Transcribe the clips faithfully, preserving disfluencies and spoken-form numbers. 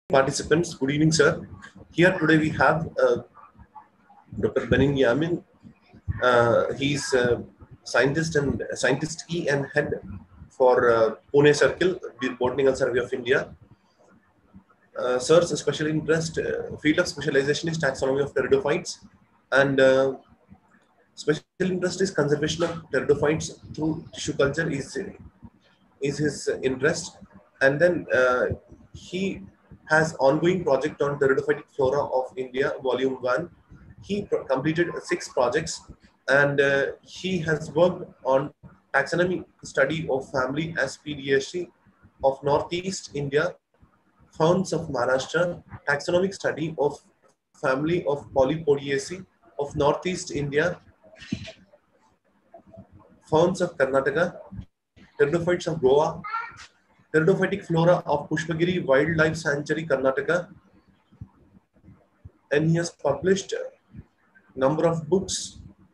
participants, good evening, sir. Here today we have uh, Doctor Benin Yamin. Uh, he's a scientist and scientist key and head for uh, Pune Circle, the Botanical Survey of India. Uh, sir's special interest, uh, field of specialization is taxonomy of pteridophytes, and uh, special interest is conservation of pteridophytes through tissue culture is is his interest. And then uh, he has ongoing project on pteridophytic flora of India, volume one. He pro- completed six projects, and uh, he has worked on taxonomy study of family Aspidiaceae of Northeast India, ferns of Maharashtra, taxonomic study of family of Polypodiaceae of Northeast India, ferns of Karnataka, pteridophytes of Goa, pteridophytic flora of Pushpagiri Wildlife Sanctuary, Karnataka, and he has published a number of books.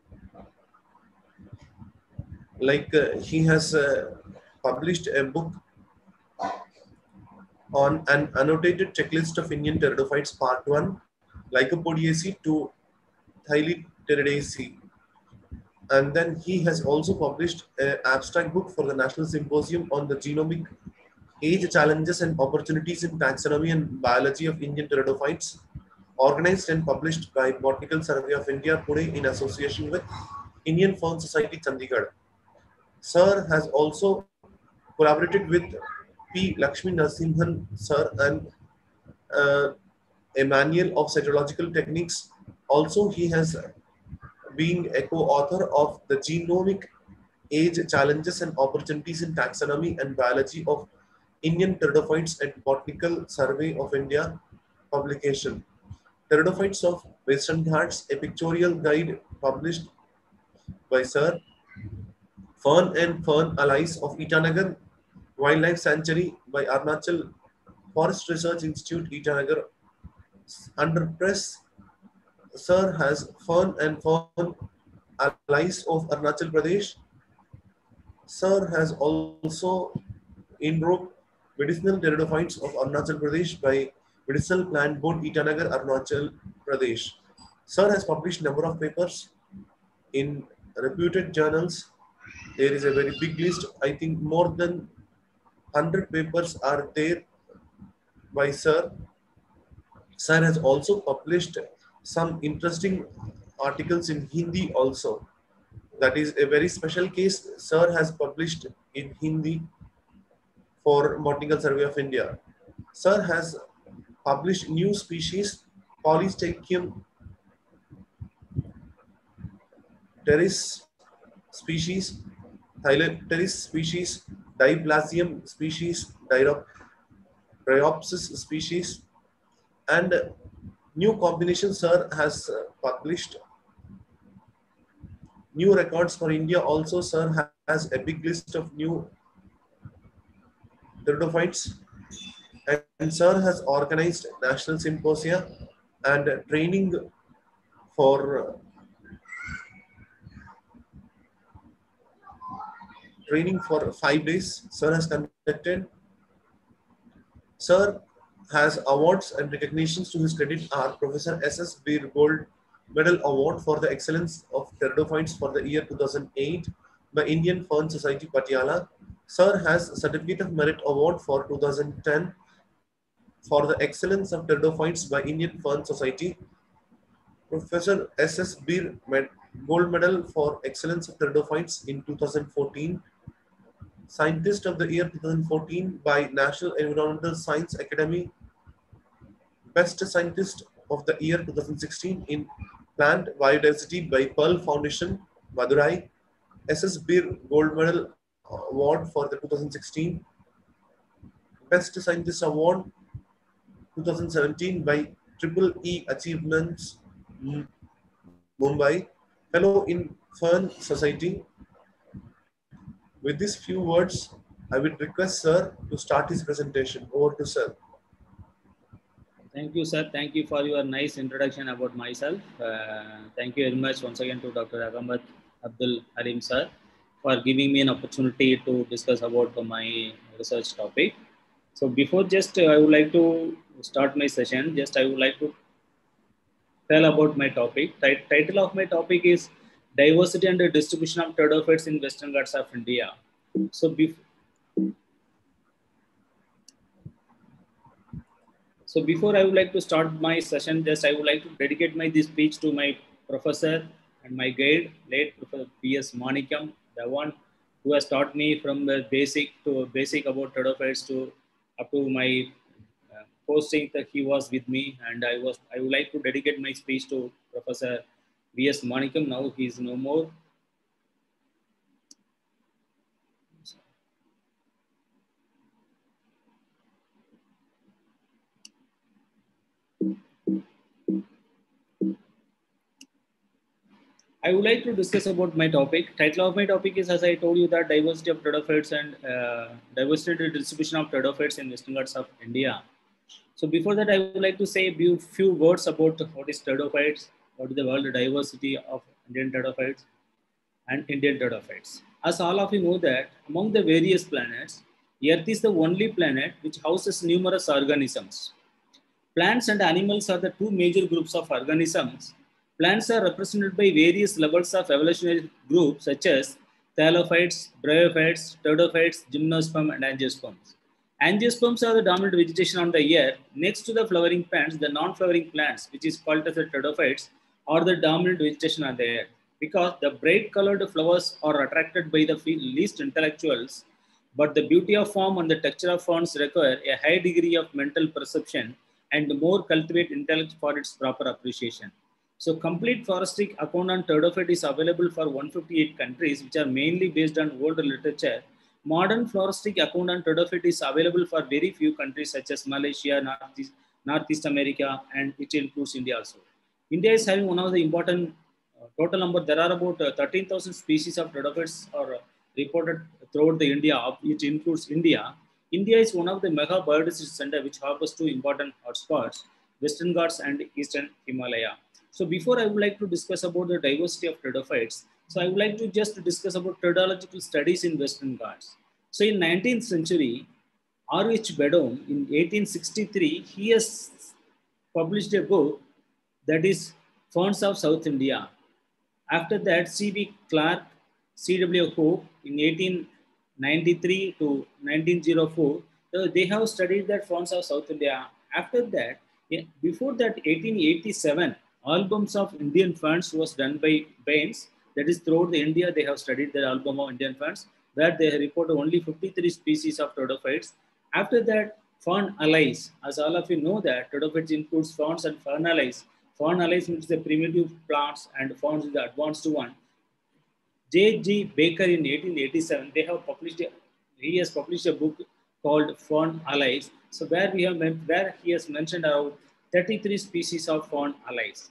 Like uh, he has uh, published a book on an annotated checklist of Indian pteridophytes, part one, Lycopodiaceae to Thylipteridaceae. And then he has also published an abstract book for the National Symposium on the genomic age challenges and opportunities in taxonomy and biology of Indian pteridophytes, organized and published by Botanical Survey of India, Pune, in association with Indian Fern Society, Chandigarh. Sir has also collaborated with P. Lakshmi Narasimhan Sir and uh, a manual of cytological techniques. Also, he has been a co-author of the Genomic Age Challenges and Opportunities in Taxonomy and Biology of Indian Pteridophytes at Botanical Survey of India publication. Pteridophytes of Western Ghats, a pictorial guide published by Sir. Fern and Fern Allies of Itanagar Wildlife Sanctuary by Arunachal Forest Research Institute, Itanagar. Under press, Sir has Fern and Fern Allies of Arunachal Pradesh. Sir has also invoked medicinal pteridophytes of Arunachal Pradesh by Medicinal Plant Board, Itanagar, Arunachal Pradesh. Sir has published number of papers in reputed journals. There is a very big list. I think more than one hundred papers are there by Sir. Sir has also published some interesting articles in Hindi also. That is a very special case. Sir has published in Hindi for Botanical Survey of India. Sir has published new species, Polystachyium terris species, Thylipteris species, Diplasium species, Bryopsis species, and new combination. Sir has published new records for India also. Sir has a big list of new pteridophytes, and Sir has organized national symposia and training for training for five days. Sir has conducted. Sir has awards and recognitions to his credit are Professor S S Bir Gold Medal Award for the Excellence of Pteridophytes for the year two thousand eight by Indian Fern Society, Patiala. Sir has Certificate of Merit Award for two thousand ten for the Excellence of Pteridophytes by Indian Fern Society. Professor S S Bir Gold Medal for Excellence of Pteridophytes in two thousand fourteen. Scientist of the Year two thousand fourteen by National Environmental Science Academy. Best Scientist of the Year two thousand sixteen in Plant Biodiversity by Pearl Foundation, Madurai. S S Bir Gold Medal Award for the two thousand sixteen. Best Scientist Award two thousand seventeen by Triple E Achievements, Mumbai. Fellow in Fern Society. With these few words, I would request Sir to start his presentation. Over to Sir. Thank you, sir. Thank you for your nice introduction about myself. Uh, thank you very much once again to Doctor Agambat Abdul Halim sir for giving me an opportunity to discuss about my research topic. So before just uh, I would like to start my session, just I would like to tell about my topic. Tit- title of my topic is Diversity and the Distribution of Pteridophytes in Western Ghats of India. So, bef- so before I would like to start my session, just I would like to dedicate my this speech to my professor and my guide, late Professor P S Manikam, the one who has taught me from the basic to basic about pteridophytes to up to my uh, posting that he was with me, and I was I would like to dedicate my speech to Professor V S Manikam. Now he is no more. I would like to discuss about my topic. Title of my topic is, as I told you, that diversity of pteridophytes and uh, diversity distribution of pteridophytes in Western Ghats of India. So before that, I would like to say a few words about what is pteridophytes, what is the world diversity of Indian pteridophytes and Indian pteridophytes. As all of you know that among the various planets, Earth is the only planet which houses numerous organisms. Plants and animals are the two major groups of organisms. Plants are represented by various levels of evolutionary groups such as thallophytes, bryophytes, pteridophytes, gymnosperm, and angiosperms. Angiosperms are the dominant vegetation on the earth. Next to the flowering plants, the non-flowering plants, which is called as the pteridophytes, are the dominant vegetation on the earth. Because the bright colored flowers are attracted by the least intellectuals, but the beauty of form and the texture of ferns require a high degree of mental perception and more cultivate intellect for its proper appreciation. So complete floristic account on pteridophyte is available for one hundred fifty-eight countries, which are mainly based on old literature. Modern floristic account on pteridophyte is available for very few countries such as Malaysia, Northeast, Northeast America, and it includes India also. India is having one of the important uh, total number. There are about uh, thirteen thousand species of pteridophytes are uh, reported throughout the India, which includes India. India is one of the mega biodiversity center which harbors two important hotspots, Western Ghats and Eastern Himalaya. So before I would like to discuss about the diversity of pteridophytes, so I would like to just discuss about pteridological studies in Western Ghats. So in nineteenth century, R H Beddoe in eighteen sixty-three, he has published a book that is Ferns of South India. After that, C B Clarke, C W Hope in eighteen ninety-three to nineteen oh four, so they have studied that ferns of South India. After that, before that, eighteen eighty-seven, albums of Indian ferns was done by Baines. That is, throughout the India, they have studied the album of Indian ferns, where they report only fifty-three species of pteridophytes. After that, fern allies. As all of you know that pteridophytes includes ferns and fern allies. Fern allies means the primitive plants and ferns is the advanced one. J G Baker in eighteen eighty-seven, they have published, a, he has published a book called Fern Allies. So where we have, where he has mentioned about thirty-three species of fern allies.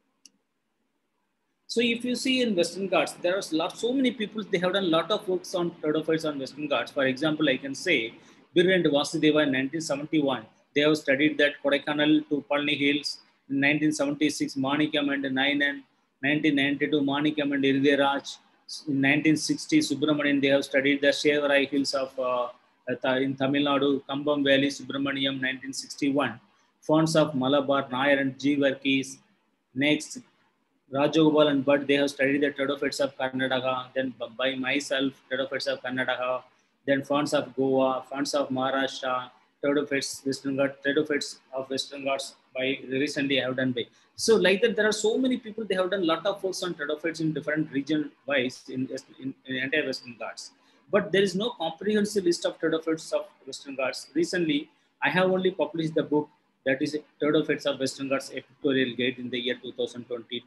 So if you see in Western Ghats, there are lot, so many people, they have done a lot of works on pteridophytes on Western Ghats. For example, I can say Bir and Vasudeva in nineteen seventy-one, they have studied that Kodaikanal to Palni Hills. In nineteen seventy-six, Manikam and Nainan. nineteen ninety-two, Manikam and Irviraj. In nineteen sixty, Subramanian, they have studied the Shevarai Hills of uh, in Tamil Nadu, Kambam Valley, Subramaniam, nineteen sixty-one. Fonts of Malabar, Nair and G. Verkis. Next, Rajagopal and Bhatt, they have studied the pteridophytes of Karnataka. Then by myself, pteridophytes of Karnataka. Then fonts of Goa, fonts of Maharashtra, pteridophytes, Western Ghats, pteridophytes of Western Ghats by recently I have done by. So like that, there are so many people, they have done a lot of works on pteridophytes in different region wise in, in, in entire Western Ghats. But there is no comprehensive list of pteridophytes of Western Ghats. Recently, I have only published the book that is Pteridophytes of Western Ghats, a pictorial guide in the year twenty twenty.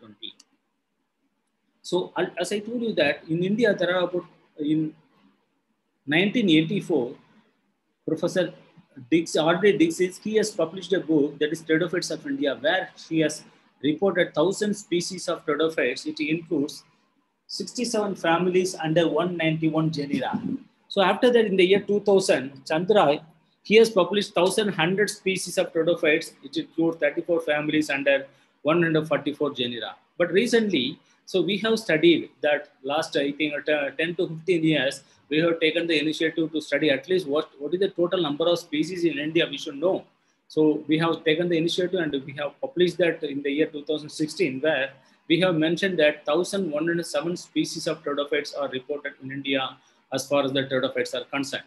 So as I told you that in India, there are about, in nineteen eighty-four, Professor Dix, R D Dixit, he has published a book that is Pteridophytes of India, where he has reported one thousand species of pteridophytes. It includes sixty-seven families under one hundred ninety-one genera. So after that, in the year two thousand, Chandra, he has published one thousand one hundred species of pteridophytes, which include thirty-four families under one hundred forty-four genera. But recently, So we have studied that last, I think, ten to fifteen years, we have taken the initiative to study at least what, what is the total number of species in India we should know. So we have taken the initiative and we have published that in the year two thousand sixteen, where we have mentioned that one thousand one hundred seven species of pteridophytes are reported in India as far as the pteridophytes are concerned.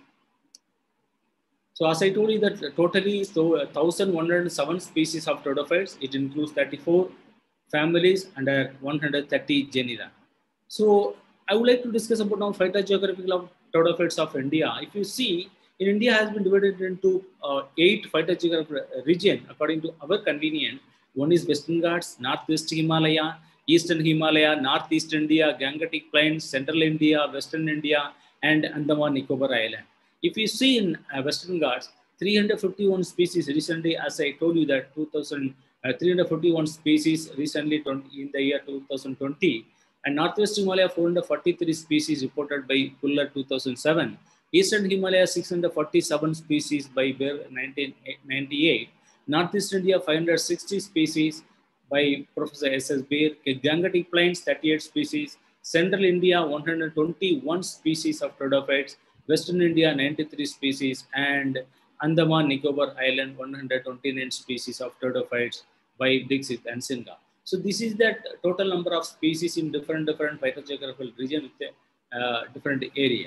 So as I told you that totally, so one thousand one hundred seven species of pteridophytes, it includes thirty-four families and one hundred thirty genera. So I would like to discuss about now phytogeographical of pteridophytes of India. If you see, in India has been divided into uh, eight phytogeographical region according to our convenience. One is Western Ghats, Northwest Himalaya, Eastern Himalaya, Northeast India, Gangetic Plains, Central India, Western India, and Andaman Nicobar Island. If you see in uh, Western Ghats, three hundred fifty-one species recently, as I told you that two thousand, uh, three hundred fifty-one species recently in the year two thousand twenty, and Northwest Himalaya four hundred forty-three species reported by Puller two thousand seven, Eastern Himalaya six hundred forty-seven species by Bear nineteen ninety-eight, Northeast India five hundred sixty species by Professor S S Bear, Gangetic Plains thirty-eight species, Central India one hundred twenty-one species of pteridophytes, Western India ninety-three species, and Andaman Nicobar Island one hundred twenty-nine species of pteridophytes by Dixit and Sinha. So this is that total number of species in different different phytogeographical region with a uh, different area.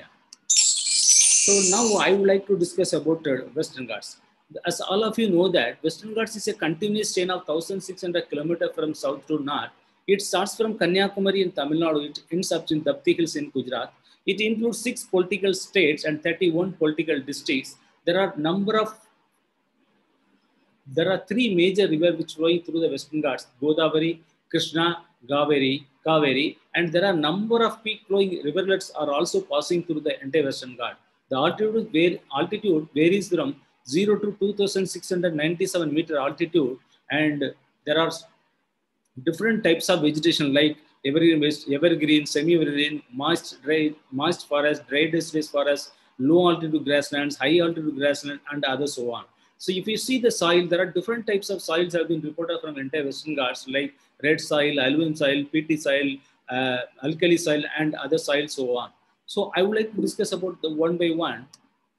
So now I would like to discuss about uh, Western Ghats. As all of you know that Western Ghats is a continuous chain of one thousand six hundred kilometers from south to north. It starts from Kanyakumari in Tamil Nadu. It ends up in Dapti Hills in Gujarat. It includes six political states and thirty-one political districts. There are number of, there are three major rivers which flowing through the Western Ghats: Godavari, Krishna, Kaveri, Kaveri, and there are number of peak flowing rivulets are also passing through the entire Western Ghats. The altitude, var altitude varies from zero to two thousand six hundred ninety-seven meter altitude, and there are different types of vegetation like evergreen, evergreen, semi-evergreen, moist, dry, moist forest, dry deciduous forest, low altitude grasslands, high altitude grassland, and others so on. So if you see the soil, there are different types of soils have been reported from entire Western Ghats like red soil, alluvium soil, peaty soil, uh, alkali soil, and other soils so on. So I would like to discuss about the one by one.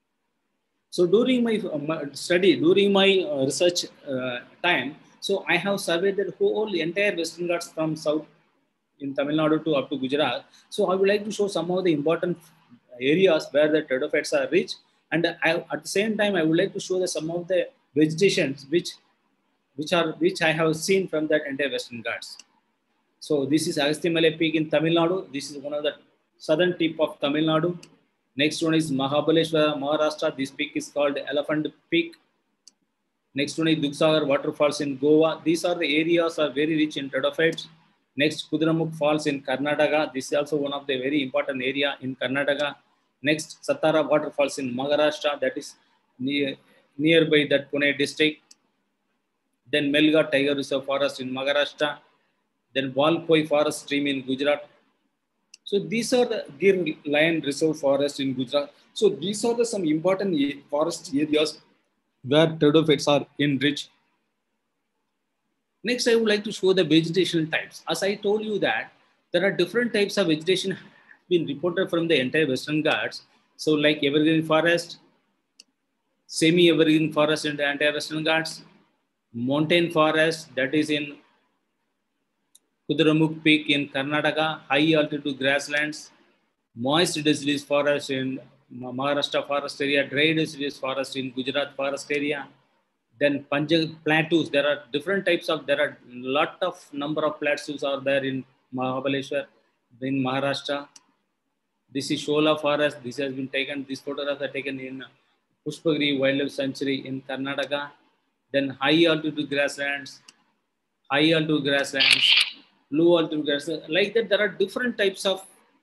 So during my, uh, my study, during my uh, research uh, time, so I have surveyed the whole entire Western Ghats from south in Tamil Nadu to up to Gujarat. So I would like to show some of the important areas where the pteridophytes are rich, and I, at the same time I would like to show the some of the vegetations which which are which I have seen from that entire Western Ghats. So this is Agasthyamala Peak in Tamil Nadu. This is one of the southern tip of Tamil Nadu. Next one is Mahabaleshwara, Maharashtra. This peak is called Elephant Peak. Next one is Dugsagar waterfalls in Goa. These are the areas are very rich in pteridophytes. Next, Kudramukh Falls in Karnataka. This is also one of the very important area in Karnataka. Next, Satara waterfalls in Maharashtra. That is near, nearby that Pune district. Then Melghat Tiger Reserve Forest in Maharashtra. Then Walpoi Forest Stream in Gujarat. So these are the Gir Lion Reserve Forest in Gujarat. So these are the some important forest areas where pteridophytes are enriched. Next, I would like to show the vegetation types. As I told you that there are different types of vegetation been reported from the entire Western Ghats. So like evergreen forest, semi-evergreen forest in the entire Western Ghats, mountain forest that is in Kudramukh Peak in Karnataka, high altitude grasslands, moist deciduous forest in Maharashtra forest area, dry deciduous forest in Gujarat forest area. Then Panjang plateaus, there are different types of, there are lot of number of plateaus are there in Mahabaleshwar, in Maharashtra. This is Shola forest. This has been taken, this photographs are taken in Pushpagiri Wildlife Sanctuary in Karnataka. Then high altitude grasslands, high altitude grasslands, low altitude grasslands. Like that, there are different types of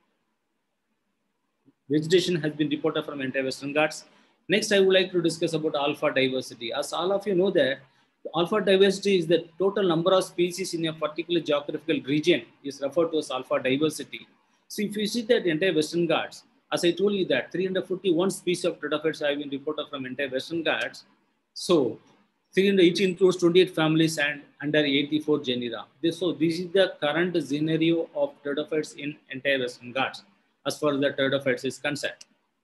vegetation has been reported from entire Western Ghats. Next, I would like to discuss about alpha diversity. As all of you know that alpha diversity is the total number of species in a particular geographical region is referred to as alpha diversity. So if you see that entire Western Ghats, as I told you that three hundred fifty-one species of pteridophytes have been reported from entire Western Ghats. So Each includes twenty-eight families and under eighty-four genera. This, so this is the current scenario of pteridophytes in entire Western Ghats as far as the pteridophytes is concerned.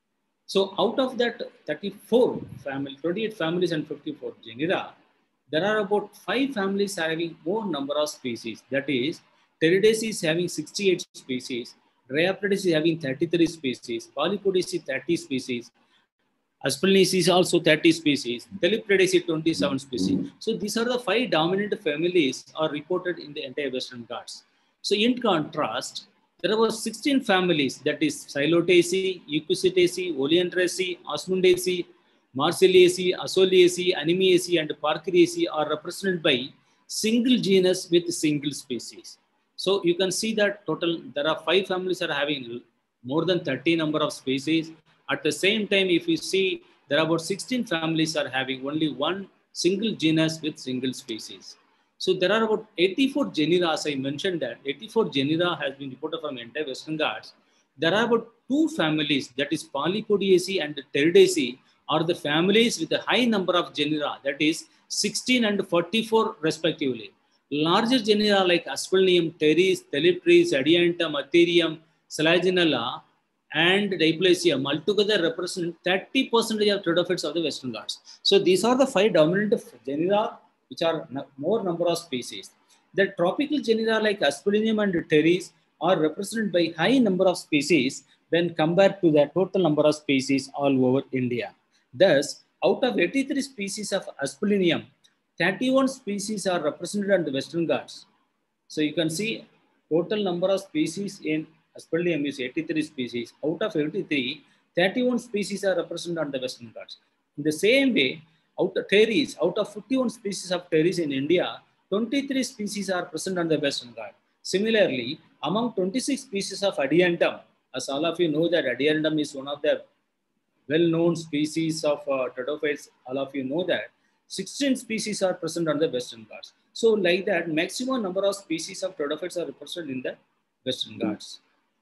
So out of that thirty-four family, twenty-eight families and fifty-four genera, there are about five families having more number of species. That is, Pteridaceae is having sixty-eight species, Dryapteridaceae is having thirty-three species, Polypodiaceae thirty species, Aspelniaceae is also thirty species, Thelypteridaceae twenty-seven species. So these are the five dominant families are reported in the entire Western Ghats. So in contrast, there were sixteen families, that is Psilotaceae, Eucusitaceae, Oleandraceae, Osmundaceae, Marceliaceae, Asoliaceae, Anemiaceae, and Parkeriaceae are represented by single genus with single species. So you can see that total, there are five families are having more than thirty number of species. At the same time, if you see, there are about sixteen families are having only one single genus with single species. So there are about eighty-four genera, as I mentioned that, eighty-four genera has been reported from entire Western Ghats. There are about two families, that is Polypodiaceae and Pteridaceae, are the families with a high number of genera, that is sixteen and forty-four respectively. Larger genera like Aspelnium, Pteris, Thelypteris, Adiantum, Atherium, Selaginella, and Diploecium altogether represent thirty percent of pteridophytes of the Western Ghats. So these are the five dominant genera which are more number of species. The tropical genera like Aspelnium and Pteris are represented by high number of species when compared to the total number of species all over India. Thus, out of eighty-three species of Aspelnium, thirty-one species are represented on the Western Ghats. So you can see total number of species in Aspelnium is eighty-three species. Out of eighty-three, thirty-one species are represented on the Western Ghats. In the same way, out of Pteris, out of fifty-one species of Pteris in India, twenty-three species are present on the Western Ghats. Similarly, among twenty-six species of Adiantum, as all of you know that Adiantum is one of the well-known species of uh, pteridophytes, all of you know that, sixteen species are present on the Western Ghats. So like that, maximum number of species of pteridophytes are represented in the Western Ghats.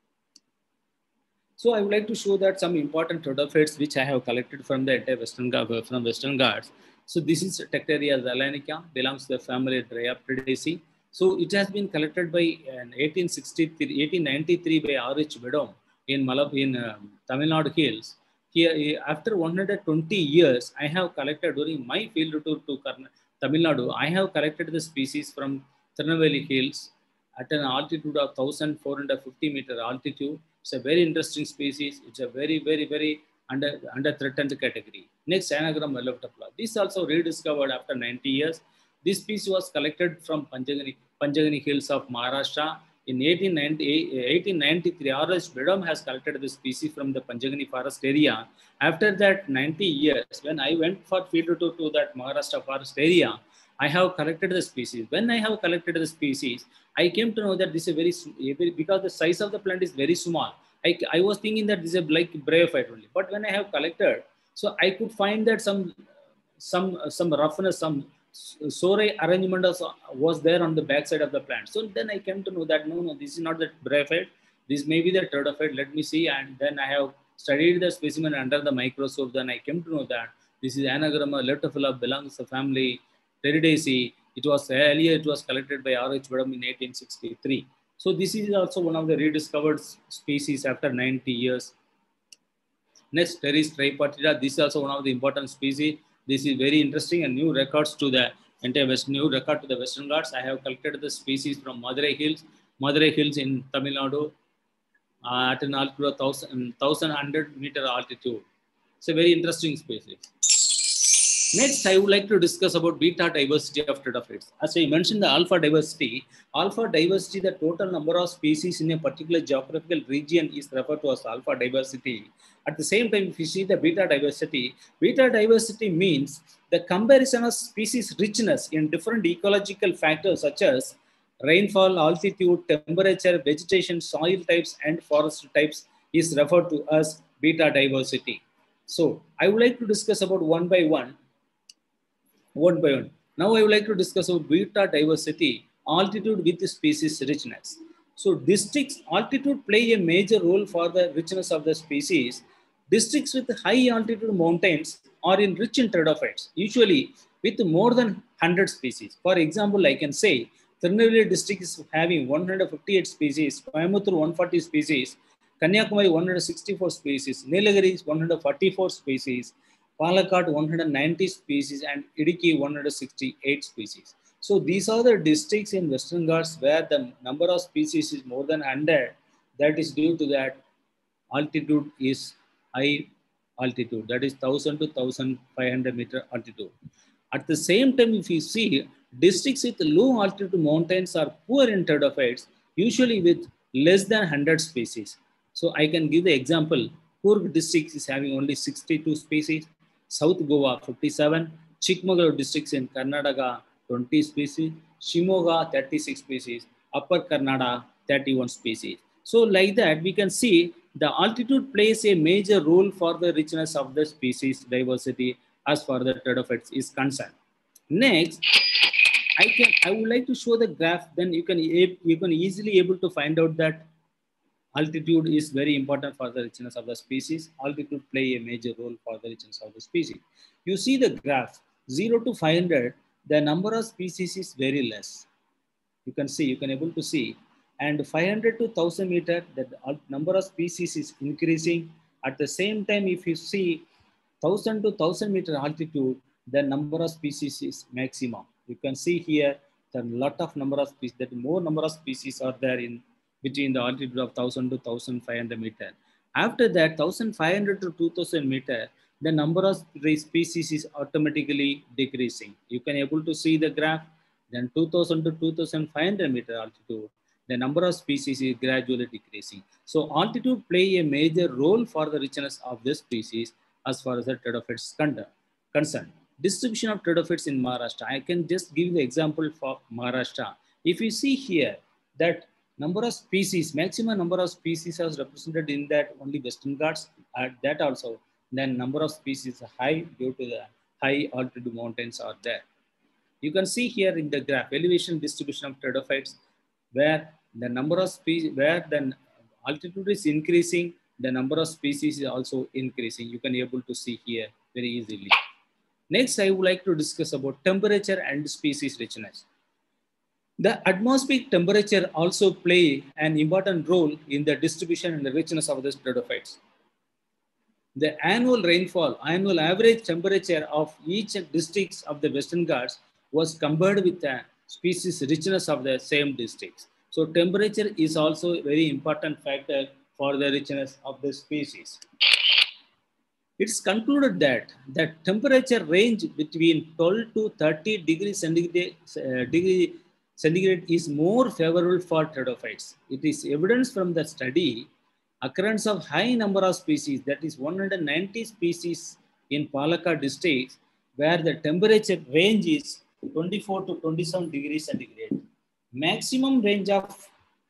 So I would like to show that some important pteridophytes which I have collected from the entire Western Ghats, from Western Ghats. So this is Tecteria zalanica, belongs to the family Dryapteridaceae. So it has been collected by in eighteen sixty-three, eighteen ninety-three by R H Bedom in Malab in uh, Tamil Nadu Hills. Here, after one hundred twenty years, I have collected during my field tour to Tamil Nadu. I have collected the species from Tirunelveli Hills at an altitude of one thousand four hundred fifty meter altitude. It's a very interesting species. It's a very, very, very under, under threatened category. Next, Anagram meloptopla. This also rediscovered after ninety years. This species was collected from Panjagani, Panjagani Hills of Maharashtra. In eighteen ninety-three, R S Bedom has collected the species from the Panjagani forest area. After that ninety years, when I went for field tour to that Maharashtra forest area, I have collected the species. When I have collected the species, I came to know that this is a very, because the size of the plant is very small. I, I was thinking that this is like bryophyte only. But when I have collected, so I could find that some, some, some roughness, some soray arrangement was there on the backside of the plant. So then I came to know that no, no, this is not the bryophyte. This may be the pteridophyte. Let me see. And then I have studied the specimen under the microscope. Then I came to know that this is Anagramma leptophila, belongs to the family Pteridaceae. It was earlier, it was collected by R H Bedom in eighteen sixty-three. So this is also one of the rediscovered species after ninety years. Next, Pteris tripartita. This is also one of the important species. This is very interesting and new records to the entire West, new record to the Western Ghats. I have collected the species from Madurai Hills, Madurai Hills in Tamil Nadu uh, at an altitude of one thousand one hundred meter altitude. It's a very interesting species. Next, I would like to discuss about beta diversity of pteridophytes. As I mentioned, the alpha diversity, alpha diversity, the total number of species in a particular geographical region is referred to as alpha diversity. At the same time, if you see the beta diversity, beta diversity means the comparison of species richness in different ecological factors such as rainfall, altitude, temperature, vegetation, soil types, and forest types is referred to as beta diversity. So I would like to discuss about one by one. One by one. Now I would like to discuss about beta diversity, altitude with species richness. So districts, altitude play a major role for the richness of the species. Districts with high altitude mountains are enriched in pteridophytes. Usually with more than one hundred species. For example, I can say Tirunelveli district is having one hundred fifty-eight species, Coimbatore one hundred forty species, Kanyakumari one hundred sixty-four species, Nilagiri is one hundred forty-four species, Palakkad one hundred ninety species, and Idukki one hundred sixty-eight species. So these are the districts in Western Ghats where the number of species is more than one hundred. That is due to that altitude is high altitude, that is one thousand to one thousand five hundred meter altitude. At the same time, if you see districts with low altitude mountains are poor in pteridophytes, usually with less than one hundred species. So I can give the example. Coorg district is having only sixty-two species, South Goa fifty-seven, Chikmagalur districts in Karnataka twenty species, Shimoga thirty-six species, Upper Karnataka thirty-one species. So like that, we can see the altitude plays a major role for the richness of the species diversity as far as the pteridophytes is concerned. Next, I can I would like to show the graph. Then you can you can easily able to find out that altitude is very important for the richness of the species. Altitude play a major role for the richness of the species. You see the graph zero to five hundred. The number of species is very less. You can see you can able to see. And five hundred to one thousand meter, the number of species is increasing. At the same time, if you see one thousand to one thousand meter altitude, the number of species is maximum. You can see here the lot of number of species, that more number of species are there in between the altitude of one thousand to one thousand five hundred meter. After that, one thousand five hundred to two thousand meter, the number of species is automatically decreasing. You can able to see the graph. Then two thousand to two thousand five hundred meter altitude, the number of species is gradually decreasing. So altitude play a major role for the richness of the species as far as the pteridophytes concerned. Distribution of pteridophytes in Maharashtra. I can just give the example for Maharashtra. If you see here that number of species, maximum number of species is represented in that only Western Ghats, at that also, then number of species are high due to the high altitude mountains are there. You can see here in the graph elevation distribution of pteridophytes, where the number of species, where the altitude is increasing, the number of species is also increasing. You can able to see here very easily. Next, I would like to discuss about temperature and species richness. The atmospheric temperature also play an important role in the distribution and the richness of the pteridophytes. The annual rainfall, annual average temperature of each districts of the Western Ghats was compared with the species richness of the same districts. So temperature is also a very important factor for the richness of the species. It's concluded that the temperature range between twelve to thirty degrees centigrade, uh, degree centigrade is more favorable for pteridophytes. It is evidence from the study occurrence of high number of species, that is one hundred ninety species in Palakkad district, where the temperature range is twenty-four to twenty-seven degrees centigrade. Maximum range of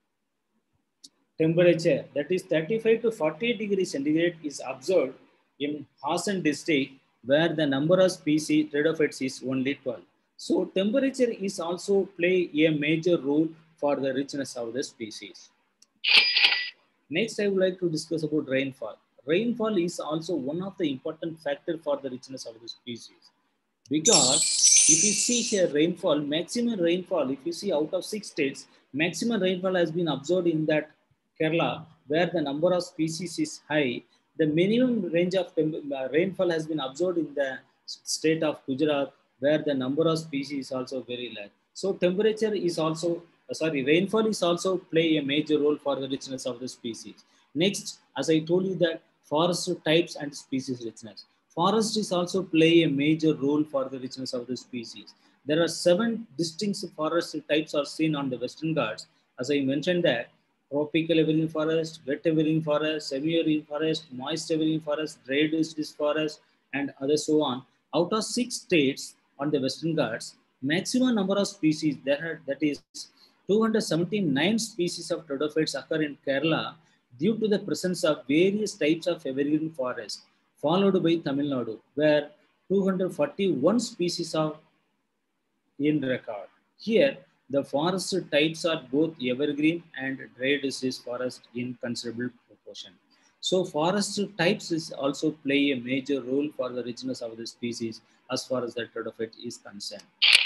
temperature, that is thirty-five to forty degrees centigrade, is observed in Hassan district, where the number of species pteridophytes is only twelve. So temperature is also play a major role for the richness of the species. Next, I would like to discuss about rainfall. Rainfall is also one of the important factors for the richness of the species. Because if you see here rainfall, maximum rainfall, if you see out of six states, maximum rainfall has been observed in that Kerala, where the number of species is high. The minimum range of rainfall has been observed in the state of Gujarat, where the number of species is also very less. So temperature is also, uh, sorry, rainfall is also play a major role for the richness of the species. Next, as I told you that forest types and species richness. Forest is also play a major role for the richness of the species. There are seven distinct forest types are seen on the Western Ghats. As I mentioned that, tropical evergreen forest, wet evergreen forest, semi-evergreen forest, moist evergreen forest, dry deciduous forest, and other so on. Out of six states on the Western Ghats, maximum number of species there are, that is two hundred seventy-nine species of pteridophytes occur in Kerala due to the presence of various types of evergreen forest, followed by Tamil Nadu, where two hundred forty-one species are in record. Here, the forest types are both evergreen and dry deciduous forest in considerable proportion. So forest types is also play a major role for the richness of the species as far as the pteridophyte is concerned.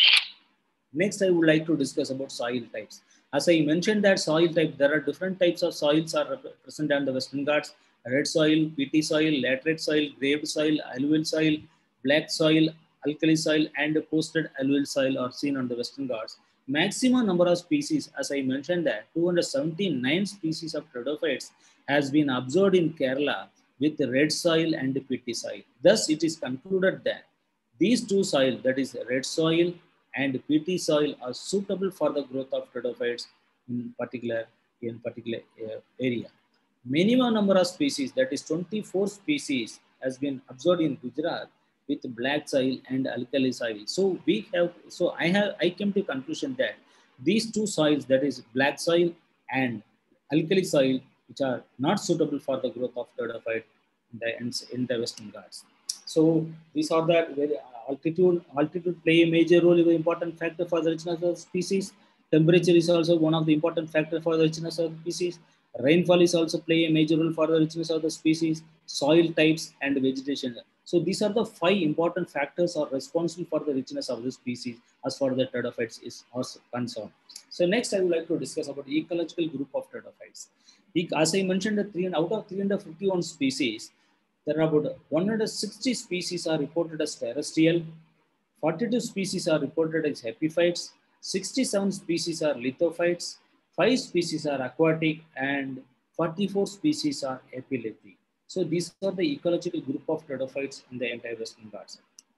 Next, I would like to discuss about soil types. As I mentioned that soil type, there are different types of soils are present on the Western Ghats: red soil, peaty soil, laterite soil, graved soil, alluvial soil, black soil, alkali soil, and posted alluvial soil are seen on the Western Ghats. Maximum number of species, as I mentioned that two hundred seventy-nine species of pteridophytes has been observed in Kerala with red soil and peaty soil. Thus, it is concluded that these two soil, that is red soil and peaty soil, are suitable for the growth of pteridophytes in particular in particular uh, area. Minimum number of species, that is twenty-four species, has been observed in Gujarat with black soil and alkali soil. So we have, so I have, I came to conclusion that these two soils, that is black soil and alkali soil, which are not suitable for the growth of pteridophyte in the, in the Western Ghats. So these are the very altitude. Altitude play a major role, an important factor for the richness of species. Temperature is also one of the important factor for the richness of the species. Rainfall is also play a major role for the richness of the species. Soil types and vegetation. So these are the five important factors are responsible for the richness of the species as far as the pteridophytes is concerned. So next I would like to discuss about the ecological group of pteridophytes. As I mentioned, the three out of three hundred fifty-one species, there are about one hundred sixty species are reported as terrestrial, forty-two species are reported as epiphytes, sixty-seven species are lithophytes, five species are aquatic, and forty-four species are epilithic. So these are the ecological group of pteridophytes in the entire Western Ghats.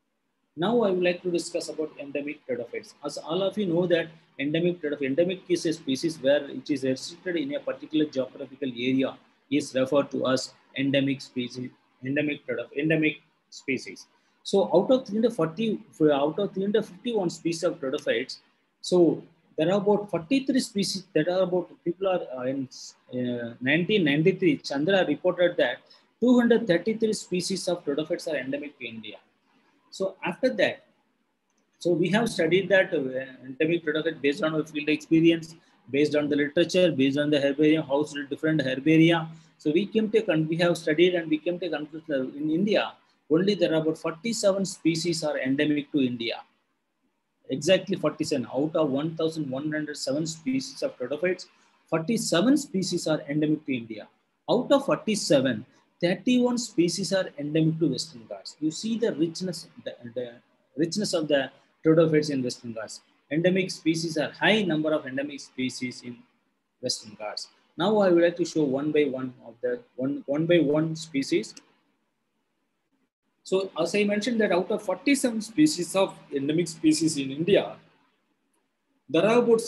Now I would like to discuss about endemic pteridophytes. As all of you know that endemic pteridophyte, endemic is a species where it is restricted in a particular geographical area is referred to as endemic species, endemic pteridophyte, endemic species. So out of three hundred forty, out of three hundred fifty-one species of pteridophytes, so there are about forty-three species that are about, people are uh, in uh, nineteen ninety-three, Chandra reported that two hundred thirty-three species of pteridophytes are endemic to India. So after that, so we have studied that uh, endemic pteridophyte based on our field experience, based on the literature, based on the herbarium, how different herbaria. So we came to, we have studied and we came to conclusion that in India, only there are about forty-seven species are endemic to India. Exactly forty-seven out of one thousand one hundred seven species of pteridophytes, forty-seven species are endemic to India. Out of forty-seven, thirty-one species are endemic to Western Ghats. You see the richness, the, the richness of the pteridophytes in Western Ghats. Endemic species are high number of endemic species in Western Ghats. Now I would like to show one by one of the one one by one species. So as I mentioned that out of forty-seven species of endemic species in India, there are about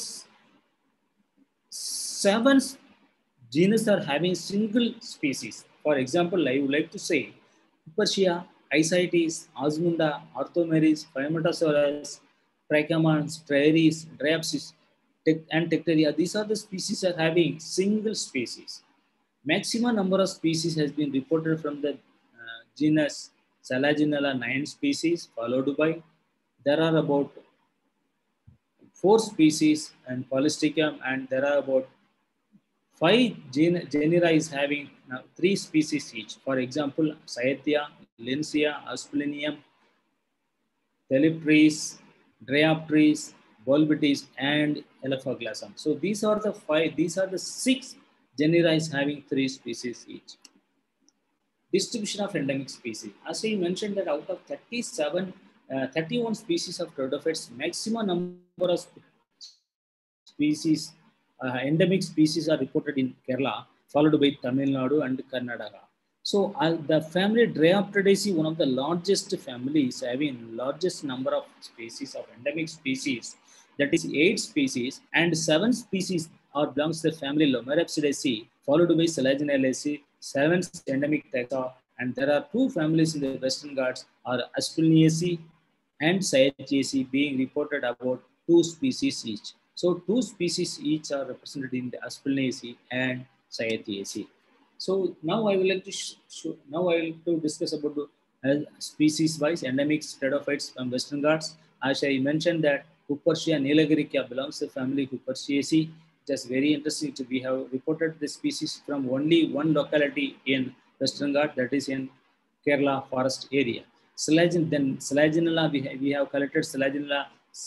seven genus are having single species. For example, I would like to say Cupertia, Isaites, Osmunda, Orthomeris, Phaeomatosaurus, Trichomans, Trairis, Dryapsis, and Tecteria. These are the species are having single species. Maximum number of species has been reported from the uh, genus Selaginella, nine species, followed by there are about four species and Polystichum, and there are about five gen genera is having now three species each. For example, Cyathea, Lincia, Asplenium, Theliptris, Dryaptris, Bolbitis, and Elaphoglassum. So these are the five, these are the six genera is having three species each. Distribution of endemic species. As I mentioned that out of thirty-seven, uh, thirty-one species of pteridophytes, maximum number of species, uh, endemic species are reported in Kerala, followed by Tamil Nadu and Karnataka. So uh, the family Dryaptridaceae, one of the largest families having largest number of species of endemic species, that is eight species, and seven species are belongs to the family Lomerapsidaceae, followed by Selaginellidaceae, seven endemic taxa, and there are two families in the Western Ghats are Aspleniaceae and Cyatheaceae being reported about two species each. So two species each are represented in the Aspleniaceae and Cyatheaceae. So now I will like to show, now I will to discuss about the uh, species-wise endemic pteridophytes from Western Ghats. As I mentioned that Cupertia nilagirica belongs to the family Cupertiaceae. Just very interesting. To, we have reported the species from only one locality in Western Ghats, that is in Kerala forest area. Selagin, then Selaginella, we, have, we have collected Selaginella,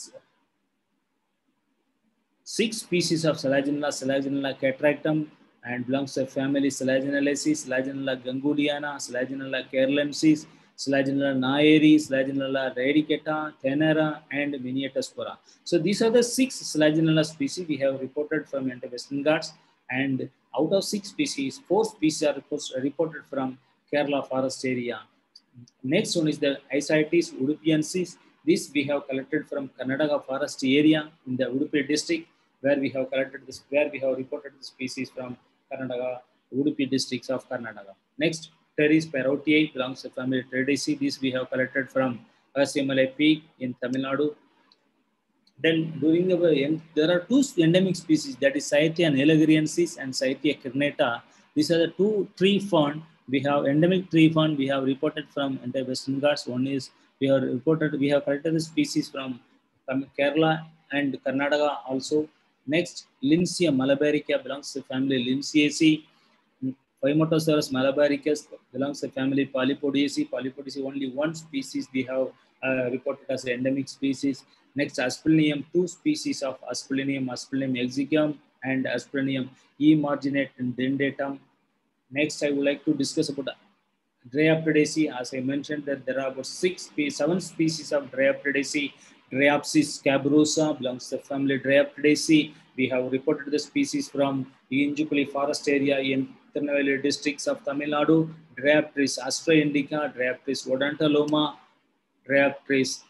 six species of Selaginella, Selaginella cataractum, and belongs to family Selaginellaceae, Selaginella ganguliana, Selaginella carolensis, Selaginella naeri, Selaginella radicata, Thenera, and Miniataspora. So these are the six Selaginella species we have reported from Western Ghats, and out of six species, four species are reported from Kerala forest area. Next one is the Isaitis udupiensis. This we have collected from Karnataka forest area in the Udupi district, where we have collected this, where we have reported the species from Karnataka, Udupi districts of Karnataka. Next, Pteris parrotii belongs to family Pteridaceae. This we have collected from Agastyamalai Peak in Tamil Nadu. Then during the there are two endemic species, that is Cyathea nilagiriensis and Cyathea crenata. These are the two tree fern. We have endemic tree fern we have reported from entire Western Ghats. One is we have reported, we have collected the species from Kerala and Karnataka also. Next, Lynsia malabarica belongs to family Lynsiaceae. Phaeomotosaurus malabaricus belongs to family Polypodiaceae. Polypodiaceae, only one species we have uh, reported as an endemic species. Next, Asplenium, two species of Asplenium, Asplenium exiguum and Asplenium emarginate and dentatum. Next, I would like to discuss about Dryapteridaceae. As I mentioned, that there are about six, seven species of Dryapteridaceae. Dryopsis scabrosa belongs to the family Dryapteridaceae. We have reported the species from Injupalli forest area in Tirunelveli districts of Tamil Nadu. Dryapteris astra-indica, Dryapteris odontoloma, Dryapteris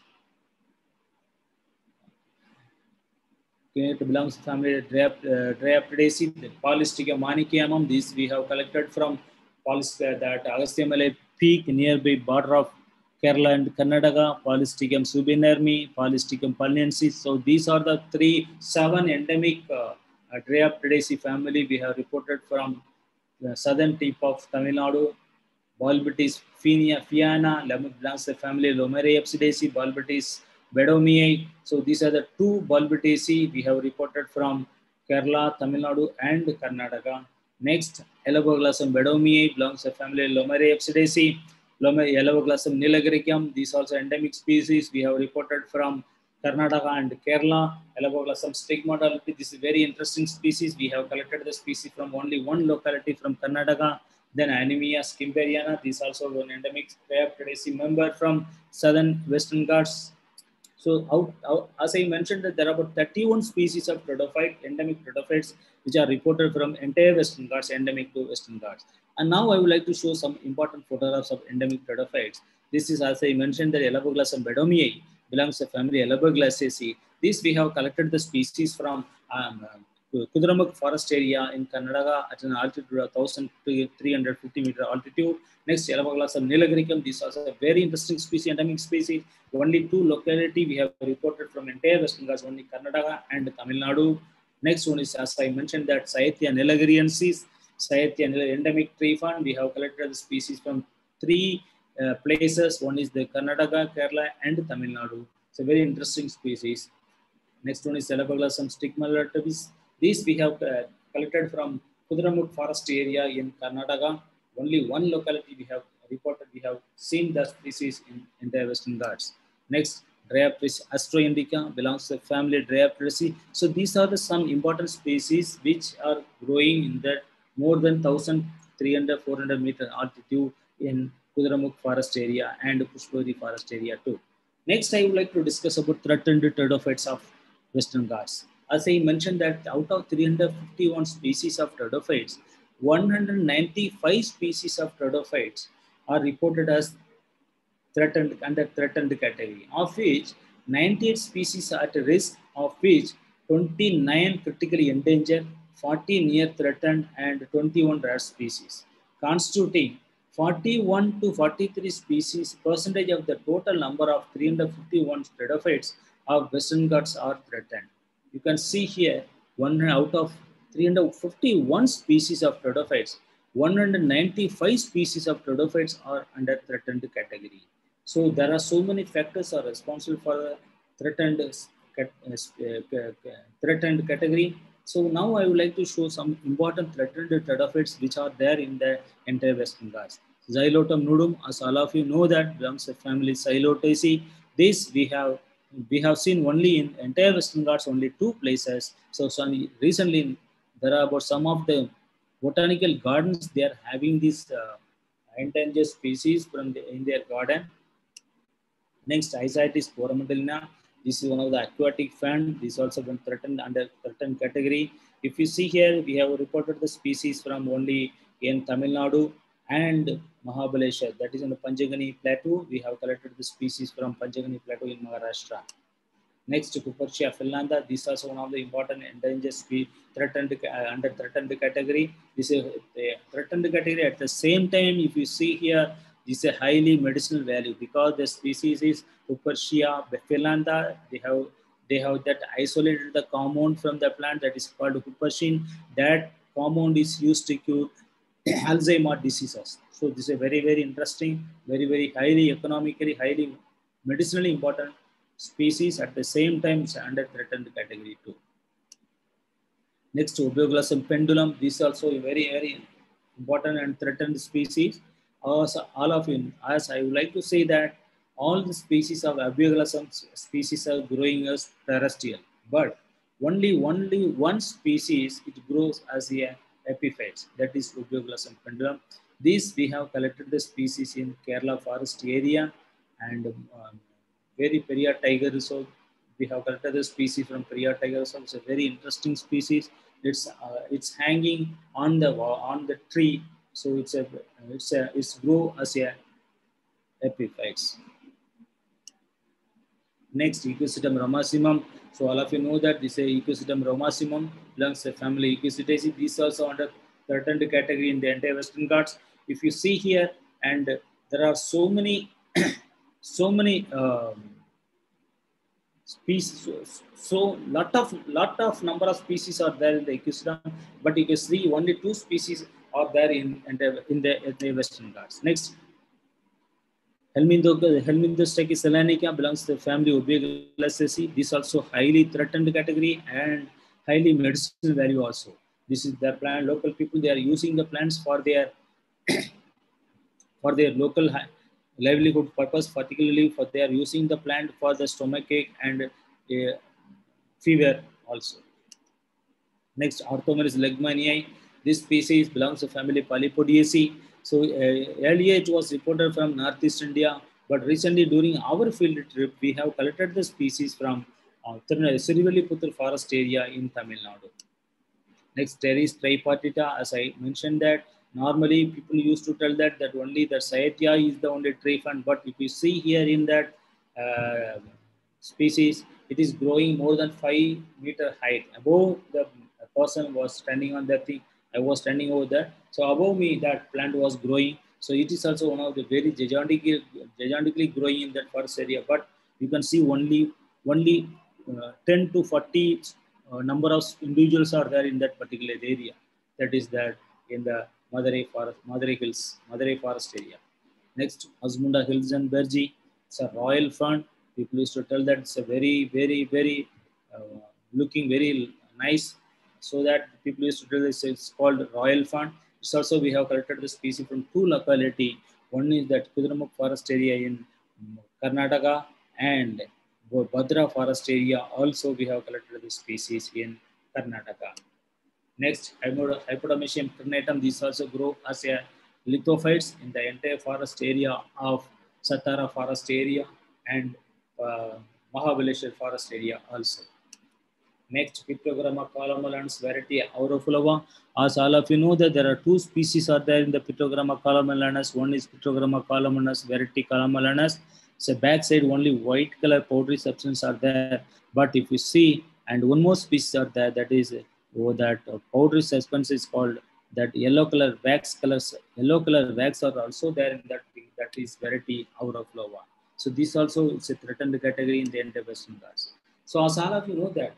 it belongs to family Dryapteridaceae. The Polystichum manicamum, this we have collected from Polyst that Agastyamalai Peak nearby border of Kerala and Karnataka. Polystichum subinermi, Polystichum palniensis. So these are the three, seven endemic uh, Dryapteridaceae family we have reported from the southern tip of Tamil Nadu. Bolbitis Finia, Fiana, belongs to the family Lomereopsidaceae, Bolbitis Bedomii. So these are the two Bolbitaceae we have reported from Kerala, Tamil Nadu, and Karnataka. Next, Elevoglossum Bedomii belongs to the family Lomereopsidaceae. Elevoglossum nilagricum, these also endemic species we have reported from Karnataka and Kerala. Elevoglossum stigmatolipy, this is a very interesting species. We have collected the species from only one locality from Karnataka. Then Anemia skimperiana, this is also an endemic Dryapteridaceae member from southern Western Ghats. So out, out, as I mentioned, that there are about thirty-one species of pteridophyte, endemic pteridophytes, which are reported from entire Western Ghats, endemic to Western Ghats. And now I would like to show some important photographs of endemic pteridophytes. This is, as I mentioned, the Elevoglossum bedomii belongs to family Elevoglaceae. This we have collected the species from um, Kudramukh forest area in Karnataka at an altitude of one thousand three hundred fifty meter altitude. Next, Elevoglossum nilagricum. This was a very interesting species, endemic species. Only two locality we have reported from entire Western Ghats, only Karnataka and Tamil Nadu. Next one is, as I mentioned, that Cyathea nilagiriensis, Cyathea endemic tree fern. We have collected the species from three uh, places. One is the Karnataka, Kerala, and Tamil Nadu. It's a very interesting species. Next one is Elevoglossum stigmatolipy. These we have uh, collected from Kudramukh forest area in Karnataka. Only one locality we have reported, we have seen the species in entire Western Ghats. Next, Dryapteris astra-indica belongs to the family Dryapteridaceae. So these are the some important species which are growing in that more than one thousand three hundred, four hundred meter altitude in Kudramukh forest area and Pushpavati forest area too. Next, I would like to discuss about threatened pteridophytes of Western Ghats. As I mentioned that out of three hundred fifty-one species of pteridophytes, one hundred ninety-five species of pteridophytes are reported as threatened under threatened category, of which ninety-eight species are at risk, of which twenty-nine critically endangered, forty near threatened, and twenty-one rare species, constituting forty-one to forty-three species percentage of the total number of three hundred fifty-one pteridophytes of Western Ghats are threatened. You can see here, one out of three hundred fifty-one species of pteridophytes, one hundred ninety-five species of pteridophytes are under threatened category. So there are so many factors are responsible for the threatened, threatened category. So now I would like to show some important threatened pteridophytes which are there in the entire Western Ghats. Xylotum nudum, as all of you know, that belongs to family Xylotaceae. This we have we have seen only in entire Western Ghats, only two places. So some, recently there are about some of the botanical gardens, they are having this uh, endangered species from the, in their garden. Next, Isitis coromandellina. This is one of the aquatic fan. This is also been threatened under threatened category. If you see here, we have reported the species from only in Tamil Nadu and Mahabaleshwar. That is on the Panchgani Plateau. We have collected the species from Panchgani Plateau in Maharashtra. Next, Cupertia finlanda. This is also one of the important endangered species threatened uh, under threatened category. This is a threatened category. At the same time, if you see here, this is a highly medicinal value because the species is Cupertia finlanda. They have they have that isolated the compound from the plant that is called Cupersin. That compound is used to cure Alzheimer's diseases. So this is a very very interesting, very very highly economically, highly medicinally important species. At the same time it's under threatened category too. Next, Obioglossum pendulum. This is also a very very important and threatened species. Also, all of you, as I would like to say that all the species of Obioglossum species are growing as terrestrial, but only only one species it grows as a epiphytes, that is Obioglossum pendulum. This we have collected the species in Kerala forest area and um, very Periyar tiger reserve. We have collected the species from Periyar tiger reserve. It's a very interesting species. It's uh, it's hanging on the on the tree, so it's a it's a it's grow as a epiphytes. Next, Equisetum ramassimum. So all of you know that this is Equisetum ramassimum belongs to family Equisetaceae. This is also under threatened category in the entire Western Ghats. If you see here, and there are so many so many um, species, so, so lot of lot of number of species are there in the Equisetum, but you can see only two species are there in in the, in the, in the Western Ghats. Next, Helminthostrechus selanica belongs to the family Obioglossacea. This also highly threatened category and highly medicinal value also. This is their plant. Local people, they are using the plants for their for their local livelihood purpose, particularly for they are using the plant for the stomachache and uh, fever also. Next, Orthomeris legmanii. This species belongs to family Polypodiaceae. So uh, earlier it was reported from Northeast India, but recently during our field trip, we have collected the species from uh, Sirivalliputtur forest area in Tamil Nadu. Next, Teres tripartita. As I mentioned that, normally people used to tell that that only the Cyathea is the only tree fund, but if you see here in that uh, species, it is growing more than five meter height. Above the person was standing on that thing, I was standing over there. So above me, that plant was growing. So it is also one of the very gigantic, gigantically growing in that forest area. But you can see only only uh, ten to forty uh, number of individuals are there in that particular area. That is that in the Madurai forest, Madurai Hills, Madurai forest area. Next, Osmunda Hilsenbergi. It's a royal fern. People used to tell that it's a very, very, very uh, looking very nice. So that people used to tell this it's called royal fern. It's also we have collected the species from two locality. One is that Kudramukh forest area in Karnataka and Bhadra forest area. Also we have collected the species in Karnataka. Next, Hypodomitium pernatum. These also grow as a lithophytes in the entire forest area of Satara forest area and uh, Mahabaleshwar forest area also. Next, Pictogramma columelans variety Aurophilova. As all of you know that there are two species are there in the Pictogramma columelanus. One is Pictogramma columelanus variety columelanus. So backside only white color powdery substance are there. But if you see, and one more species are there, that is oh, that uh, powdery substance is called that yellow color wax colors. Yellow color wax are also there in that thing. That is variety Aurophilova. So this also is a threatened category in the entire Western Ghats. So as all of you know that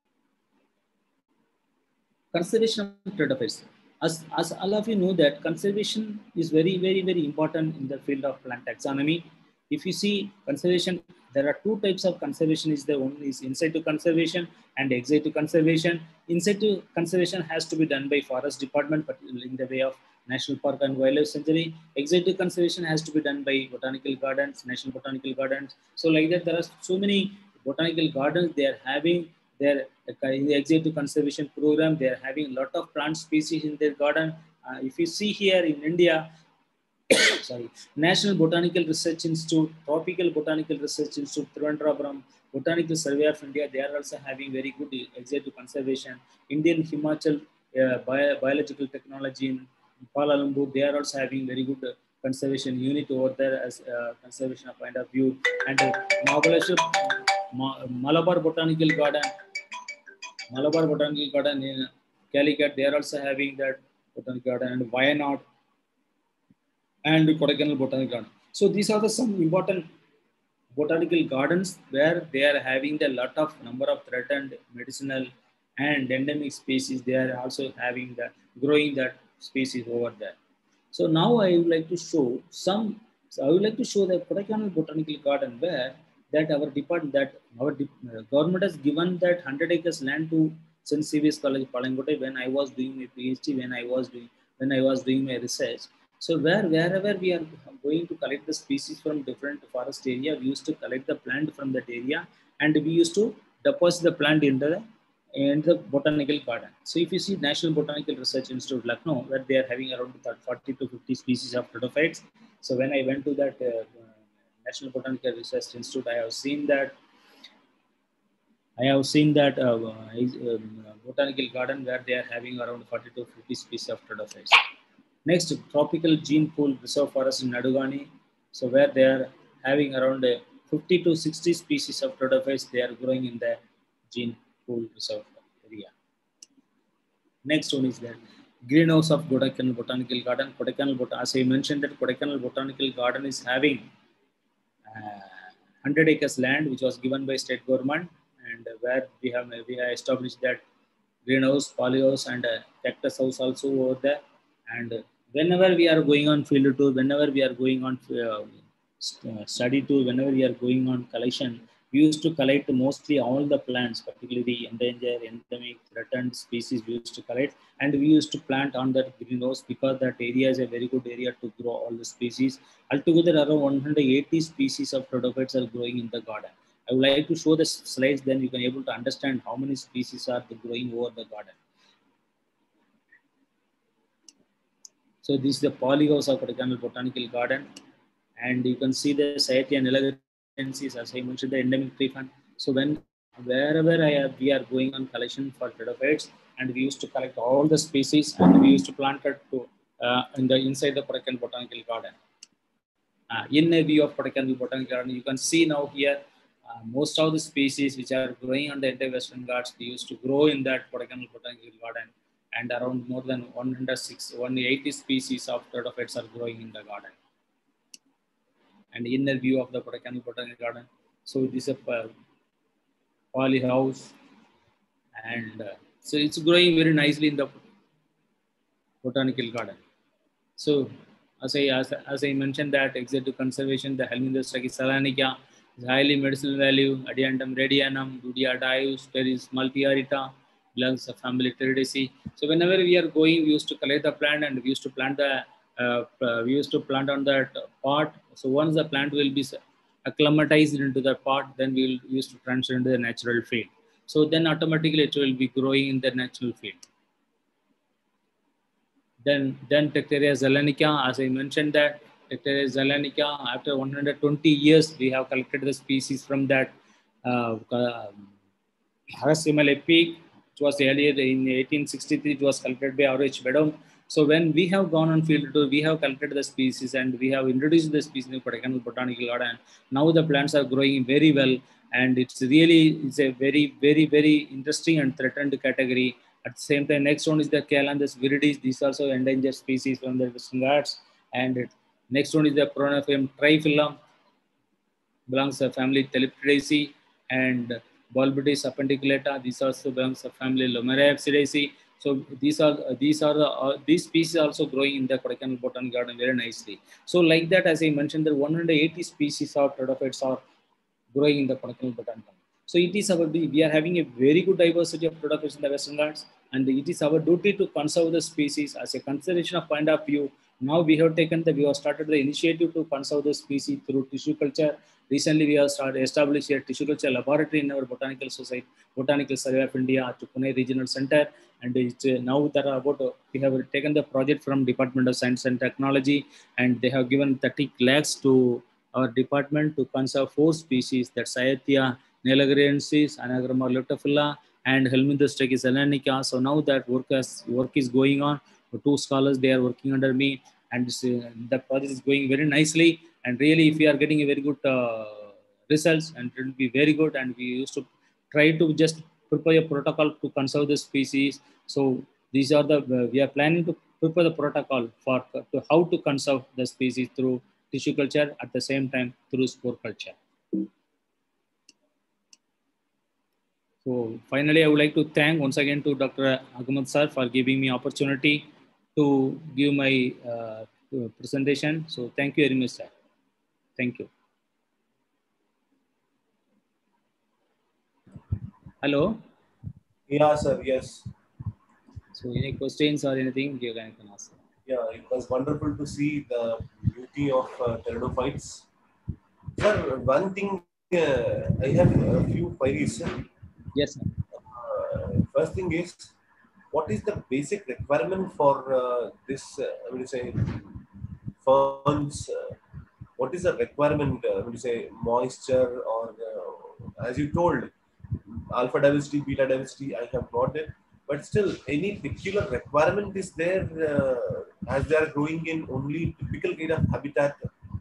conservation of pteridophytes. As, as all of you know that conservation is very, very, very important in the field of plant taxonomy. If you see conservation, there are two types of conservation. Is the one is in situ conservation and ex situ conservation. In situ conservation has to be done by forest department, but in the way of National Park and Wildlife Sanctuary. Ex situ conservation has to be done by botanical gardens, national botanical gardens. So like that, there are so many botanical gardens. They are having their in the ex situ conservation program. They are having a lot of plant species in their garden. Uh, if you see here in India, sorry, National Botanical Research Institute, Tropical Botanical Research Institute, Trivandrum, Botanical Survey of India, they are also having very good ex situ conservation. Indian Himachal uh, Bio Biological Technology in Kuala Lumpur, they are also having very good uh, conservation unit over there as uh, conservation point of view. And uh, Mahabaleshwar, Ma Malabar Botanical Garden, Malabar Botanical Garden in Calicut, they are also having that botanical garden, and Wayanad and Kodaikanal Botanical Garden. So these are the some important botanical gardens where they are having the lot of number of threatened medicinal and endemic species. They are also having the growing that species over there. So now I would like to show some. So I would like to show the Kodaikanal Botanical Garden where that our department, that our de uh, government has given that one hundred acres land to Saint Xavier's College, Palangote, when I was doing my PhD, when I was doing when I was doing my research. So where wherever we are going to collect the species from different forest area, we used to collect the plant from that area, and we used to deposit the plant in the in the botanical garden. So if you see National Botanical Research Institute Lucknow, where they are having around forty to fifty species of pteridophytes. So when I went to that uh, National Botanical Research Institute, I have seen that I have seen that uh, uh, botanical garden where they are having around forty to fifty species of pteridophytes. Next, tropical gene pool reserve forest in Nadugani. So where they are having around uh, fifty to sixty species of pteridophytes, they are growing in the gene pool reserve area. Next one is that greenhouse of Kodaikanal Botanical Garden. Kodaikanal, as I mentioned, that Kodaikanal Botanical Garden is having uh, one hundred acres land, which was given by state government, and uh, where we have we have established that greenhouse, polyhouse, and uh, cactus house also over there. And uh, whenever we are going on field tour, whenever we are going on uh, study tour, whenever we are going on collection, we used to collect mostly all the plants, particularly endangered, endemic, threatened species we used to collect, and we used to plant on that greenhouse because that area is a very good area to grow all the species. Altogether, around one hundred eighty species of pteridophytes are growing in the garden. I would like to show the slides, then you can able to understand how many species are growing over the garden. So this is the polyhouse of Kodaikanal Botanical Garden, and you can see the Cyathea eleganensis, as I mentioned, the endemic tree fund. So when wherever I have, we are going on collection for pteridophytes, and we used to collect all the species, and we used to plant it to uh, in the inside the Kodaikanal Botanical Garden. Uh, in a view of Kodaikanal Botanical Garden, you can see now here uh, most of the species which are growing on the entire Western Ghats, they used to grow in that Kodaikanal Botanical Garden, and around more than one hundred six, one hundred eighty species of pteridophytes are growing in the garden. And inner view of the Kodaikanal Botanical Garden. So this is a poly house, and uh, so it's growing very nicely in the botanical garden. So as I as, as I mentioned that ex situ conservation, the Helminthus Salonica is highly medicinal value. Adiantum radianum, Dudia dives, Pteris multiarita, belongs to family Pteridaceae. So whenever we are going, we used to collect the plant, and we used to plant the uh, we used to plant on that pot. So once the plant will be acclimatized into the pot, then we will use to transfer into the natural field. So then automatically it will be growing in the natural field. Then, then Tecteria zelenica, as I mentioned that Tecteria zelenica, after one hundred twenty years, we have collected the species from that uh, uh, Harasimal peak. It was earlier in eighteen sixty-three, it was collected by R H Bedom. So when we have gone on field tour, we have collected the species, and we have introduced the species in Kodaikanal Botanical Garden. Now the plants are growing very well, and it's really, it's a very, very, very interesting and threatened category. At the same time, next one is the Calanthus viridis. These are also endangered species from the Western Ghats. And next one is the Pronophilum triphyllum, belongs to family Theliptridaceae, and Bolbitis appendiculata. These also belongs to family Lomerapsidaceae. So these are these are uh, these species are also growing in the Kodaikanal Botanic Garden very nicely. So like that, as I mentioned, there are one hundred eighty species of pteridophytes are growing in the Kodaikanal Botanic Garden. So it is our we are having a very good diversity of pteridophytes in the Western Ghats, and it is our duty to conserve the species as a conservation of point of view. Now we have taken the we have started the initiative to conserve the species through tissue culture. Recently, we have started established a tissue culture laboratory in our botanical society, Botanical Survey of India, to Pune Regional Center, and it's, uh, now there are about uh, we have taken the project from Department of Science and Technology, and they have given thirty lakhs to our department to conserve four species, that's Cyathea nielagrensis, Anagrama luteophila, and Helminthostrechis ellenica. So now that work, has, work is going on. The two scholars, they are working under me, and this, uh, the project is going very nicely. And really, if we are getting a very good uh, results, and it will be very good, and we used to try to just prepare a protocol to conserve the species. So these are the, uh, we are planning to prepare the protocol for to how to conserve the species through tissue culture, at the same time through spore culture. So finally, I would like to thank once again to Doctor Ahmed sir for giving me opportunity to give my uh, presentation. So thank you very much, sir. Thank you. Hello. Yeah, sir. Yes. So any questions or anything you can ask. Yeah, it was wonderful to see the beauty of uh, pteridophytes. Sir, one thing uh, I have a few queries. Sir. Yes, sir. Uh, first thing is, what is the basic requirement for uh, this? Uh, I mean, say ferns. Uh, what is the requirement? Uh, I mean, say moisture, or uh, as you told, alpha diversity, beta diversity. I have got it, but still, any particular requirement is there uh, as they are growing in only typical kind of habitat.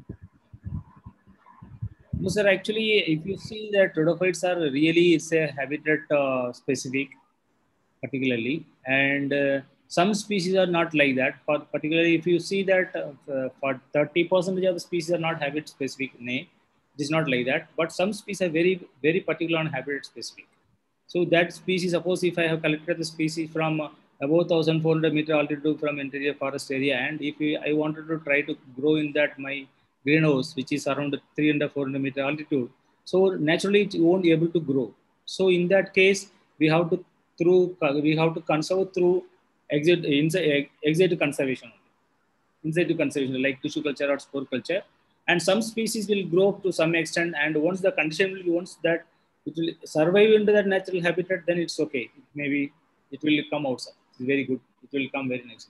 No, sir. Actually, if you see that rhodophytes are really it's a habitat uh, specific, particularly, and uh, some species are not like that. For particularly, if you see that uh, for thirty percent of the species are not habitat specific, name, it is not like that. But some species are very very particular on habitat specific. So that species, suppose if I have collected the species from uh, above one thousand four hundred meter altitude from interior forest area, and if we, I wanted to try to grow in that my greenhouse, which is around three hundred four hundred meter altitude, so naturally it won't be able to grow. So in that case, we have to through we have to conserve through exit inside exit conservation, inside conservation like tissue culture or spore culture. And some species will grow to some extent, and once the condition will once that it will survive into that natural habitat, then it's okay. Maybe it will come outside. It's very good. It will come very nicely.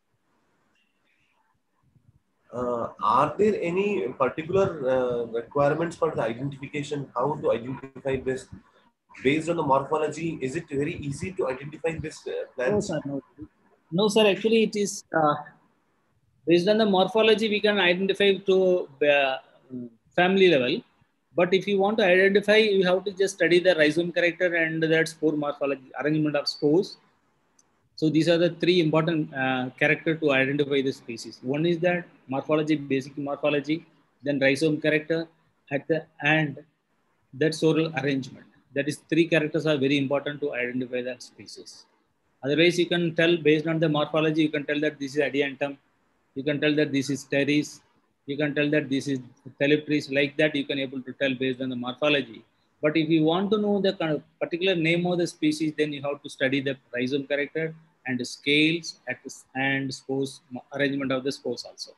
Uh, are there any particular uh, requirements for the identification? How to identify this based on the morphology? Is it very easy to identify this uh, No, plants? sir. No, no, sir. Actually, it is uh, based on the morphology. We can identify to uh, family level. But if you want to identify, you have to just study the rhizome character and that spore morphology, arrangement of spores. So these are the three important uh, character to identify the species. One is that morphology, basic morphology, then rhizome character, at the and that soral arrangement. That is three characters are very important to identify that species. Otherwise, you can tell based on the morphology, you can tell that this is adiantum, you can tell that this is teres, you can tell that this is theliptris. Like that, you can able to tell based on the morphology. But if you want to know the kind of particular name of the species, then you have to study the rhizome character and the scales at the, and spores arrangement of the spores also.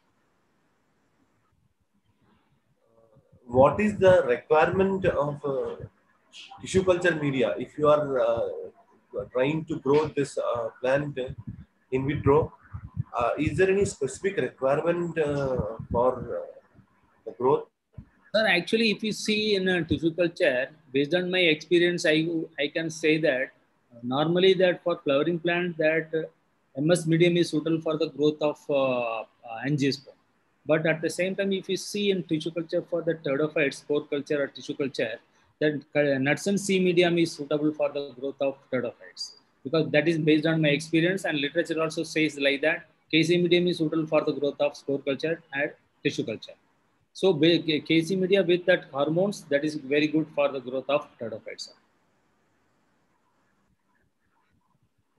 What is the requirement of uh, tissue culture media if you are uh, trying to grow this uh, plant in vitro? Uh, is there any specific requirement uh, for uh, the growth? Sir, actually, if you see in a tissue culture, based on my experience, I I can say that uh, normally that for flowering plant that uh, M S medium is suitable for the growth of uh, uh, angiosperm. But at the same time, if you see in tissue culture for the pteridophytes, spore culture or tissue culture, that uh, Knudsen C medium is suitable for the growth of pteridophytes, because that is based on my experience, and literature also says like that K C medium is suitable for the growth of spore culture and tissue culture. So K C media with that hormones, that is very good for the growth of pteridophytes.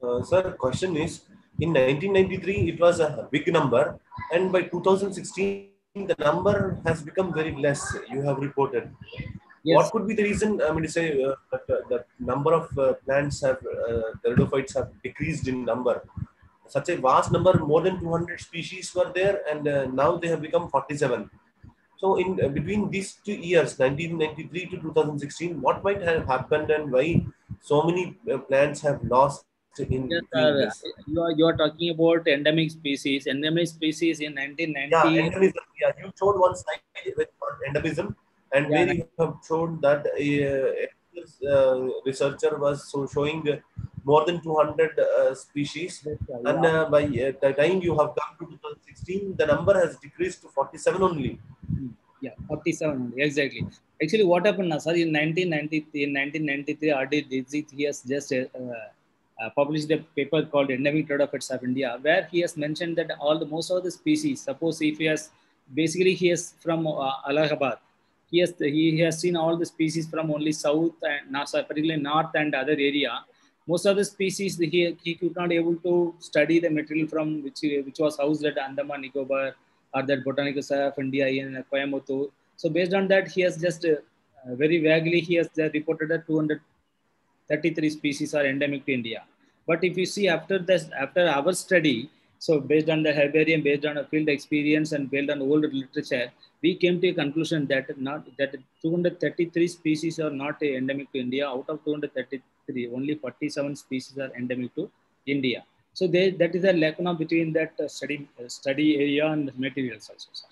Uh, sir, question is, in nineteen ninety-three it was a big number, and by two thousand sixteen the number has become very less. You have reported. What could be Yes. the reason? I mean, to say uh, that uh, the number of uh, plants have uh, pteridophytes have decreased in number. Such a vast number, more than two hundred species were there, and uh, now they have become forty-seven. So, in uh, between these two years, nineteen ninety-three to two thousand sixteen, what might have happened, and why so many uh, plants have lost in Yes, between this? sir. You are, you are talking about endemic species. Endemic species in Yeah, nineteen ninety. endemism. Yeah, you showed one slide with on endemism, and where Yeah, you have shown that a, uh, researcher was so showing more than two hundred uh, species, yes, sir. and Yeah. uh, by uh, the time you have come to twenty sixteen, the number has decreased to forty-seven only. Mm, yeah, forty-seven only, exactly. Actually, what happened now, sir, in nineteen ninety, in nineteen ninety-three, R D Dixit, he has just uh, uh, published a paper called Endemic Pteridophytes of India, where he has mentioned that all the most of the species, suppose if he has, basically he is from uh, Allahabad, he has, he has seen all the species from only south and not, particularly north and other area. Most of the species, he, he could not able to study the material from which, which was housed at Andaman Nicobar, or that Botanical Survey of India in Coimbatore. So based on that, he has just uh, uh, very vaguely he has uh, reported that two hundred thirty-three species are endemic to India. But if you see after this, after our study, so based on the herbarium, based on a field experience, and based on old literature, we came to a conclusion that not that two hundred thirty-three species are not uh, endemic to India. Out of two hundred thirty-three, only forty-seven species are endemic to India. So they, that is a lack between that uh, study uh, study area and materials also, sir.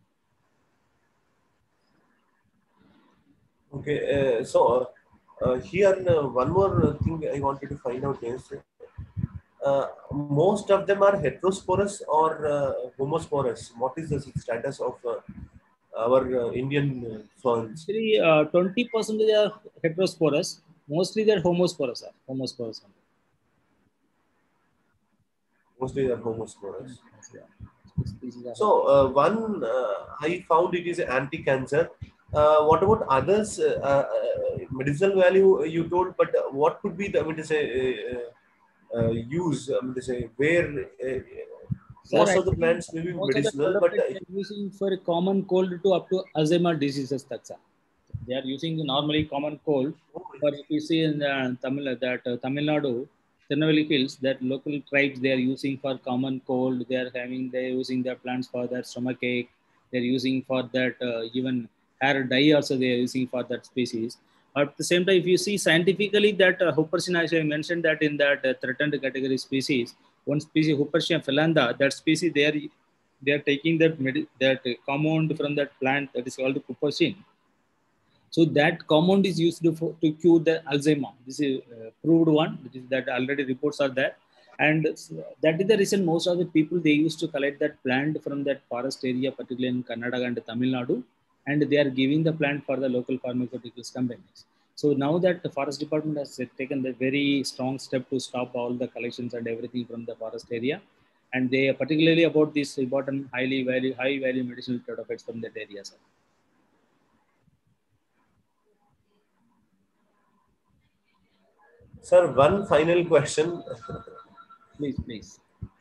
Okay, uh, so uh, uh, here uh, one more thing I wanted to find out is, uh, most of them are heterosporous or uh, homosporous. What is the status of uh, our uh, Indian uh, ferns? Actually, uh, twenty percent are heterosporous. Mostly they're homosporous. Are homosporous. Mostly they are homosporous. Yeah. Species are So uh, one uh, I found it is anti-cancer. Uh, what about others? Uh, uh, medicinal value you told, but what could be the, I mean to say, uh, uh, use? I mean to say, where uh, Sir, most of the actually, plants may be most of the medicinal, but development uh, they are using for a common cold to up to Alzheimer diseases. That's all. They are using normally common cold. oh, But if you see in the Tamil, that uh, Tamil Nadu, Tirunelveli Hills, that local tribes they are using for common cold. They are having they are using their plants for their stomach ache. They are using for that uh, even hair dye also they are using for that species. But at the same time, if you see scientifically that uh, Hoopersia, as I mentioned that in that uh, threatened category species, one species Hoopersia phalanda, that species they are they are taking that medi- that compound from that plant that is called cuprocin. So that compound is used to, for, to cure the Alzheimer. This is uh, proved one. That is that already reports are there, and that is the reason most of the people they used to collect that plant from that forest area, particularly in Karnataka and Tamil Nadu, and they are giving the plant for the local pharmaceuticals companies. So now that the forest department has taken the very strong step to stop all the collections and everything from the forest area, and they are particularly about this important highly value high value medicinal products from that area, sir. sir, one final question. Please, please.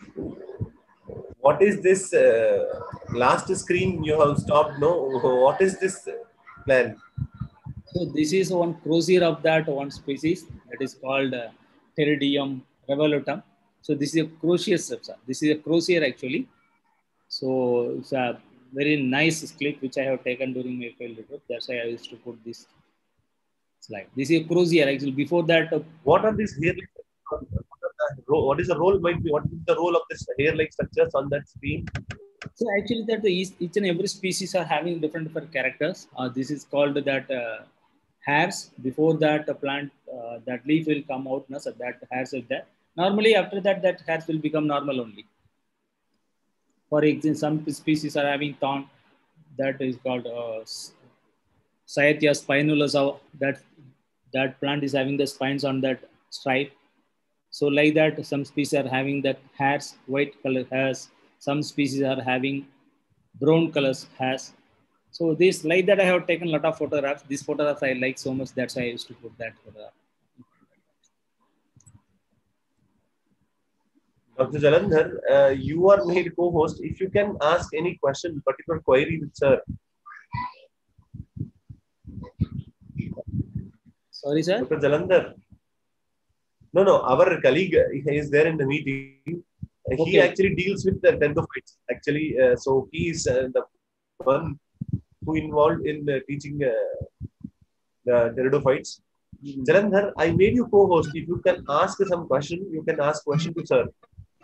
What is this uh, last screen you have stopped? No, what is this plan? So this is one crozier of that one species that is called uh, Pteridium revolutum. So this is a crucius. This is a crozier actually. So it's a very nice clip which I have taken during my field trip. That's why I used to put this slide. This is a crozier actually. Before that, uh, What are these hair? What is the role? Might be what is the role of this hair-like structures on that screen? so actually that the each, each and every species are having different different characters. Uh, this is called that uh, hairs. Before that a plant uh, that leaf will come out, no, so that hairs is there. Normally after that that hairs will become normal only. For example, some species are having thorn that is called uh, Cyathea spinulosa. That that plant is having the spines on that stripe. So like that, some species are having that hairs, white color hairs. Some species are having brown colors hairs. So this like that I have taken a lot of photographs. These photographs I like so much. That's why I used to put that photograph. Doctor Jalandhar, uh, you are made co-host. If you can ask any question, particular query with sir. Sorry, sir. Doctor Jalandhar. No, no, our colleague is there in the meeting. He Okay. actually deals with the pteridophytes. Actually, uh, so he is uh, the one who involved in uh, teaching uh, the pteridophytes. Mm. Jalandhar, I made you co-host. If you can ask some question, you can ask question to sir.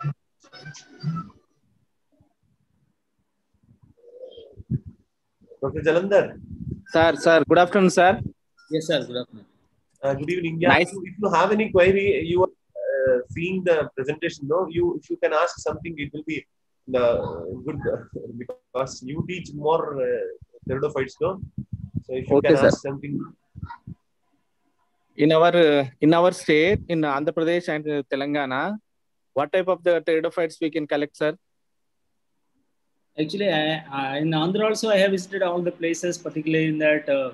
Doctor Jalandhar. Sir, sir, good afternoon, sir. Yes, sir. Good afternoon. Uh, good evening. Yeah, Nice. if, you, if you have any query, you are uh, seeing the presentation. No, you if you can ask something, it will be the good uh, because you teach more uh, pteridophytes. No, so if you Okay, can sir. ask something. In our uh, in our state, in Andhra Pradesh and uh, Telangana, what type of the pteridophytes we can collect, sir? Actually, I, I, in Andhra also, I have visited all the places, particularly in that uh,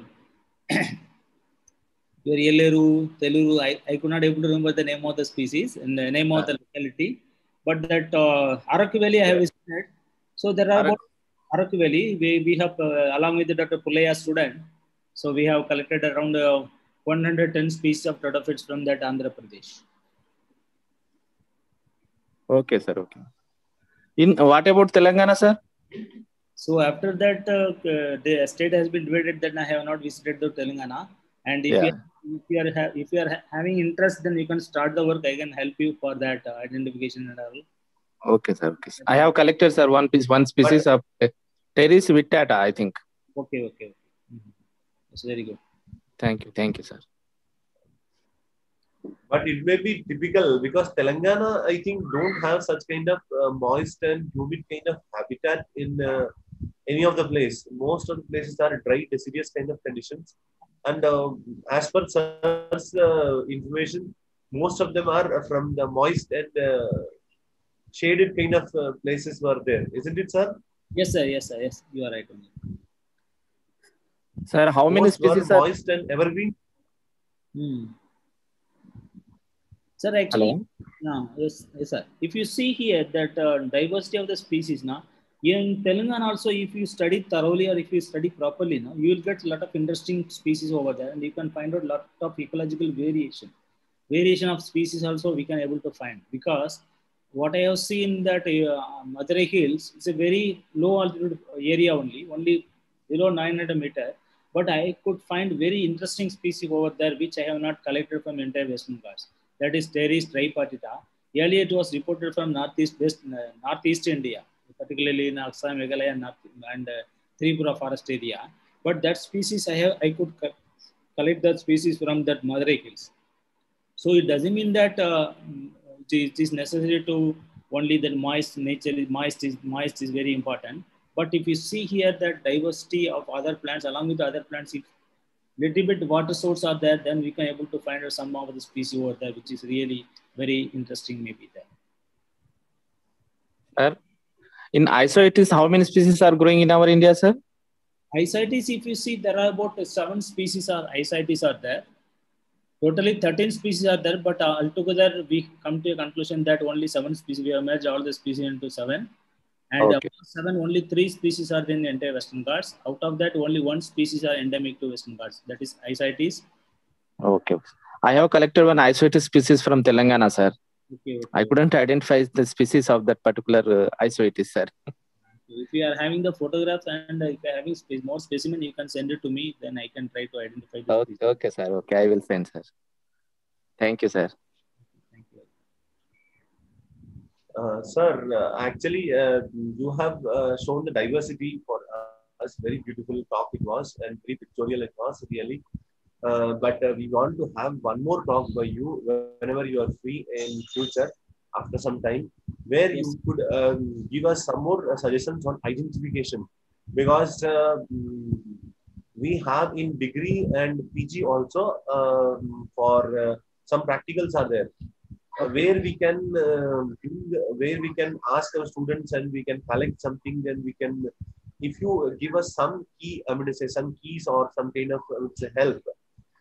your Yelleru, Teluru. I, I could not able to remember the name of the species and the name of the locality, but that uh, Araku Valley I have visited. So there are Arak- about Araku Valley. We, we have uh, along with Doctor Pulaya student. So we have collected around uh, one hundred ten species of pteridophytes from that Andhra Pradesh. Okay, sir. Okay. In what about Telangana, sir? So after that, uh, the state has been divided. Then I have not visited the Telangana. And if Yeah. you if you are ha- if you are ha- having interest, then you can start the work. I can help you for that uh, identification and all. Okay, sir. Okay. I have collected, sir, one piece, one species of uh, Pteris vittata, I think. Okay, okay, okay. Mm-hmm. That's very good. Thank you. Thank you, sir. But it may be typical because Telangana, I think, don't have such kind of uh, moist and humid kind of habitat in uh, any of the place. Most of the places are dry, deciduous kind of conditions. And uh, as per sir's uh, information, most of them are from the moist and uh, shaded kind of uh, places were there. Isn't it, sir? Yes, sir. Yes, sir. Yes, you are right. Only. Sir, how many Most were species are? moist and evergreen. Hmm. Sir, actually, Hello? no, yes, yes, sir. If you see here that uh, diversity of the species, now in Telangana also, if you study thoroughly or if you study properly, now you will get a lot of interesting species over there, and you can find out a lot of ecological variation. Variation of species also we can able to find because what I have seen that uh, Madurai Hills is a very low altitude area only, only below nine hundred meter. But I could find very interesting species over there which I have not collected from entire Western Ghats. That is Pteris tripartita. Earlier it was reported from northeast west, uh, northeast India, particularly in Assam, Meghalaya, and, North, and uh, Tripura forest area. But that species I have I could co- collect that species from that Madurai Hills. So it doesn't mean that uh, it, is, it is necessary to only that moist nature is moist is moist is very important. But if you see here that diversity of other plants along with the other plants, if little bit water source are there, then we can able to find out some of the species over there, which is really very interesting maybe there. Sir, in Isoetis, how many species are growing in our India, sir? Isaitis, if you see, there are about seven species are Isaitis are there. Totally thirteen species are there, but uh, altogether we come to a conclusion that only seven species, we have merged all the species into seven. And uh, Okay. seven, only three species are in the entire Western Ghats. Out of that, only one species are endemic to Western Ghats. That is Isaitis. Okay. I have collected one Isoetis species from Telangana, sir. Okay, okay. I couldn't identify the species of that particular uh, Isoetis, sir. If you are having the photographs and if you are having space, more specimen, you can send it to me. Then I can try to identify the Okay, species. okay, sir. Okay, I will send, sir. Thank you, sir. Thank you. Uh, sir, uh, actually, uh, you have uh, shown the diversity for us. Very beautiful talk it was, and very pictorial it was, really. Uh, but uh, we want to have one more talk by you whenever you are free in future, after some time, where Yes. you could um, give us some more uh, suggestions on identification. Because uh, mm, we have in degree and P G also um, for uh, some practicals are there. Uh, where we can uh, bring, where we can ask our students and we can collect something and we can, if you give us some key, I mean to say some keys or some kind of uh, help,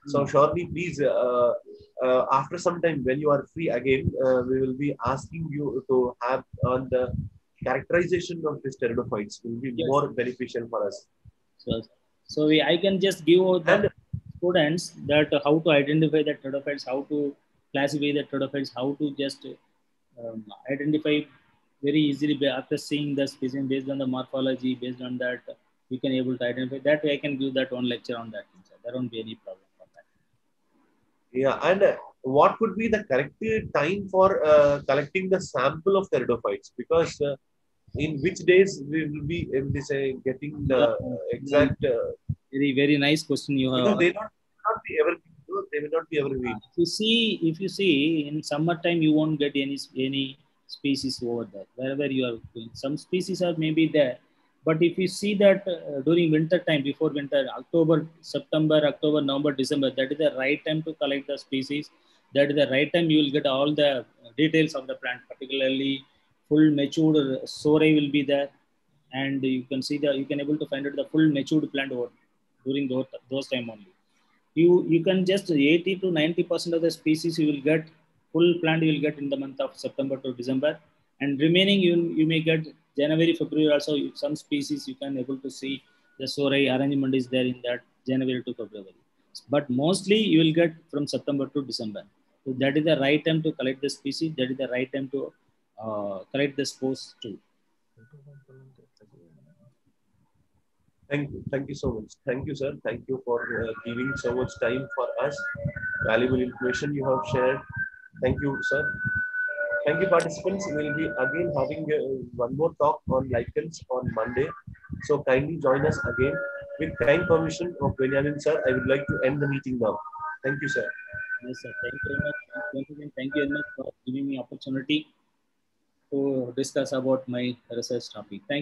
So surely, please, uh, uh, after some time when you are free again, uh, we will be asking you to have on the characterization of these pteridophytes will be Yes. more beneficial for us. So, so we, I can just give the And students that how to identify the pteridophytes, how to classify the pteridophytes, how to just um, identify very easily by- after seeing the species based on the morphology, based on that we can able to identify that. I can give that one lecture on that. There won't be any problem for that. yeah, and uh, what could be the correct time for uh, collecting the sample of pteridophytes? Because uh, in which days we will be able to say getting the uh, exact uh, Very, very nice question you have because asked. they not, not be ever they may not be ever Uh, weed. if you see, if you see in summertime, you won't get any any species over there. Wherever you are going, some species are maybe there, but if you see that uh, during winter time, before winter, October, September, October, November, December, that is the right time to collect the species. That is the right time you will get all the details of the plant, particularly full matured sore will be there, and you can see the you can able to find out the full matured plant over during those, those time only. You you can just eighty to ninety percent of the species you will get full plant you will get in the month of September to December, and remaining you you may get January, February also. Some species you can able to see the sorai arrangement is there in that January to February, but mostly you will get from September to December. So that is the right time to collect the species. That is the right time to uh, collect the spores too. Thank you. Thank you so much. Thank you, sir. Thank you for uh, giving so much time for us. Valuable information you have shared. Thank you, sir. Thank you, participants. We will be again having uh, one more talk on lichens on Monday. So kindly join us again. With kind permission of Benjamin, sir, I would like to end the meeting now. Thank you, sir. Yes, sir. Thank you very much. Once again, thank you very much for giving me opportunity to discuss about my research topic. Thank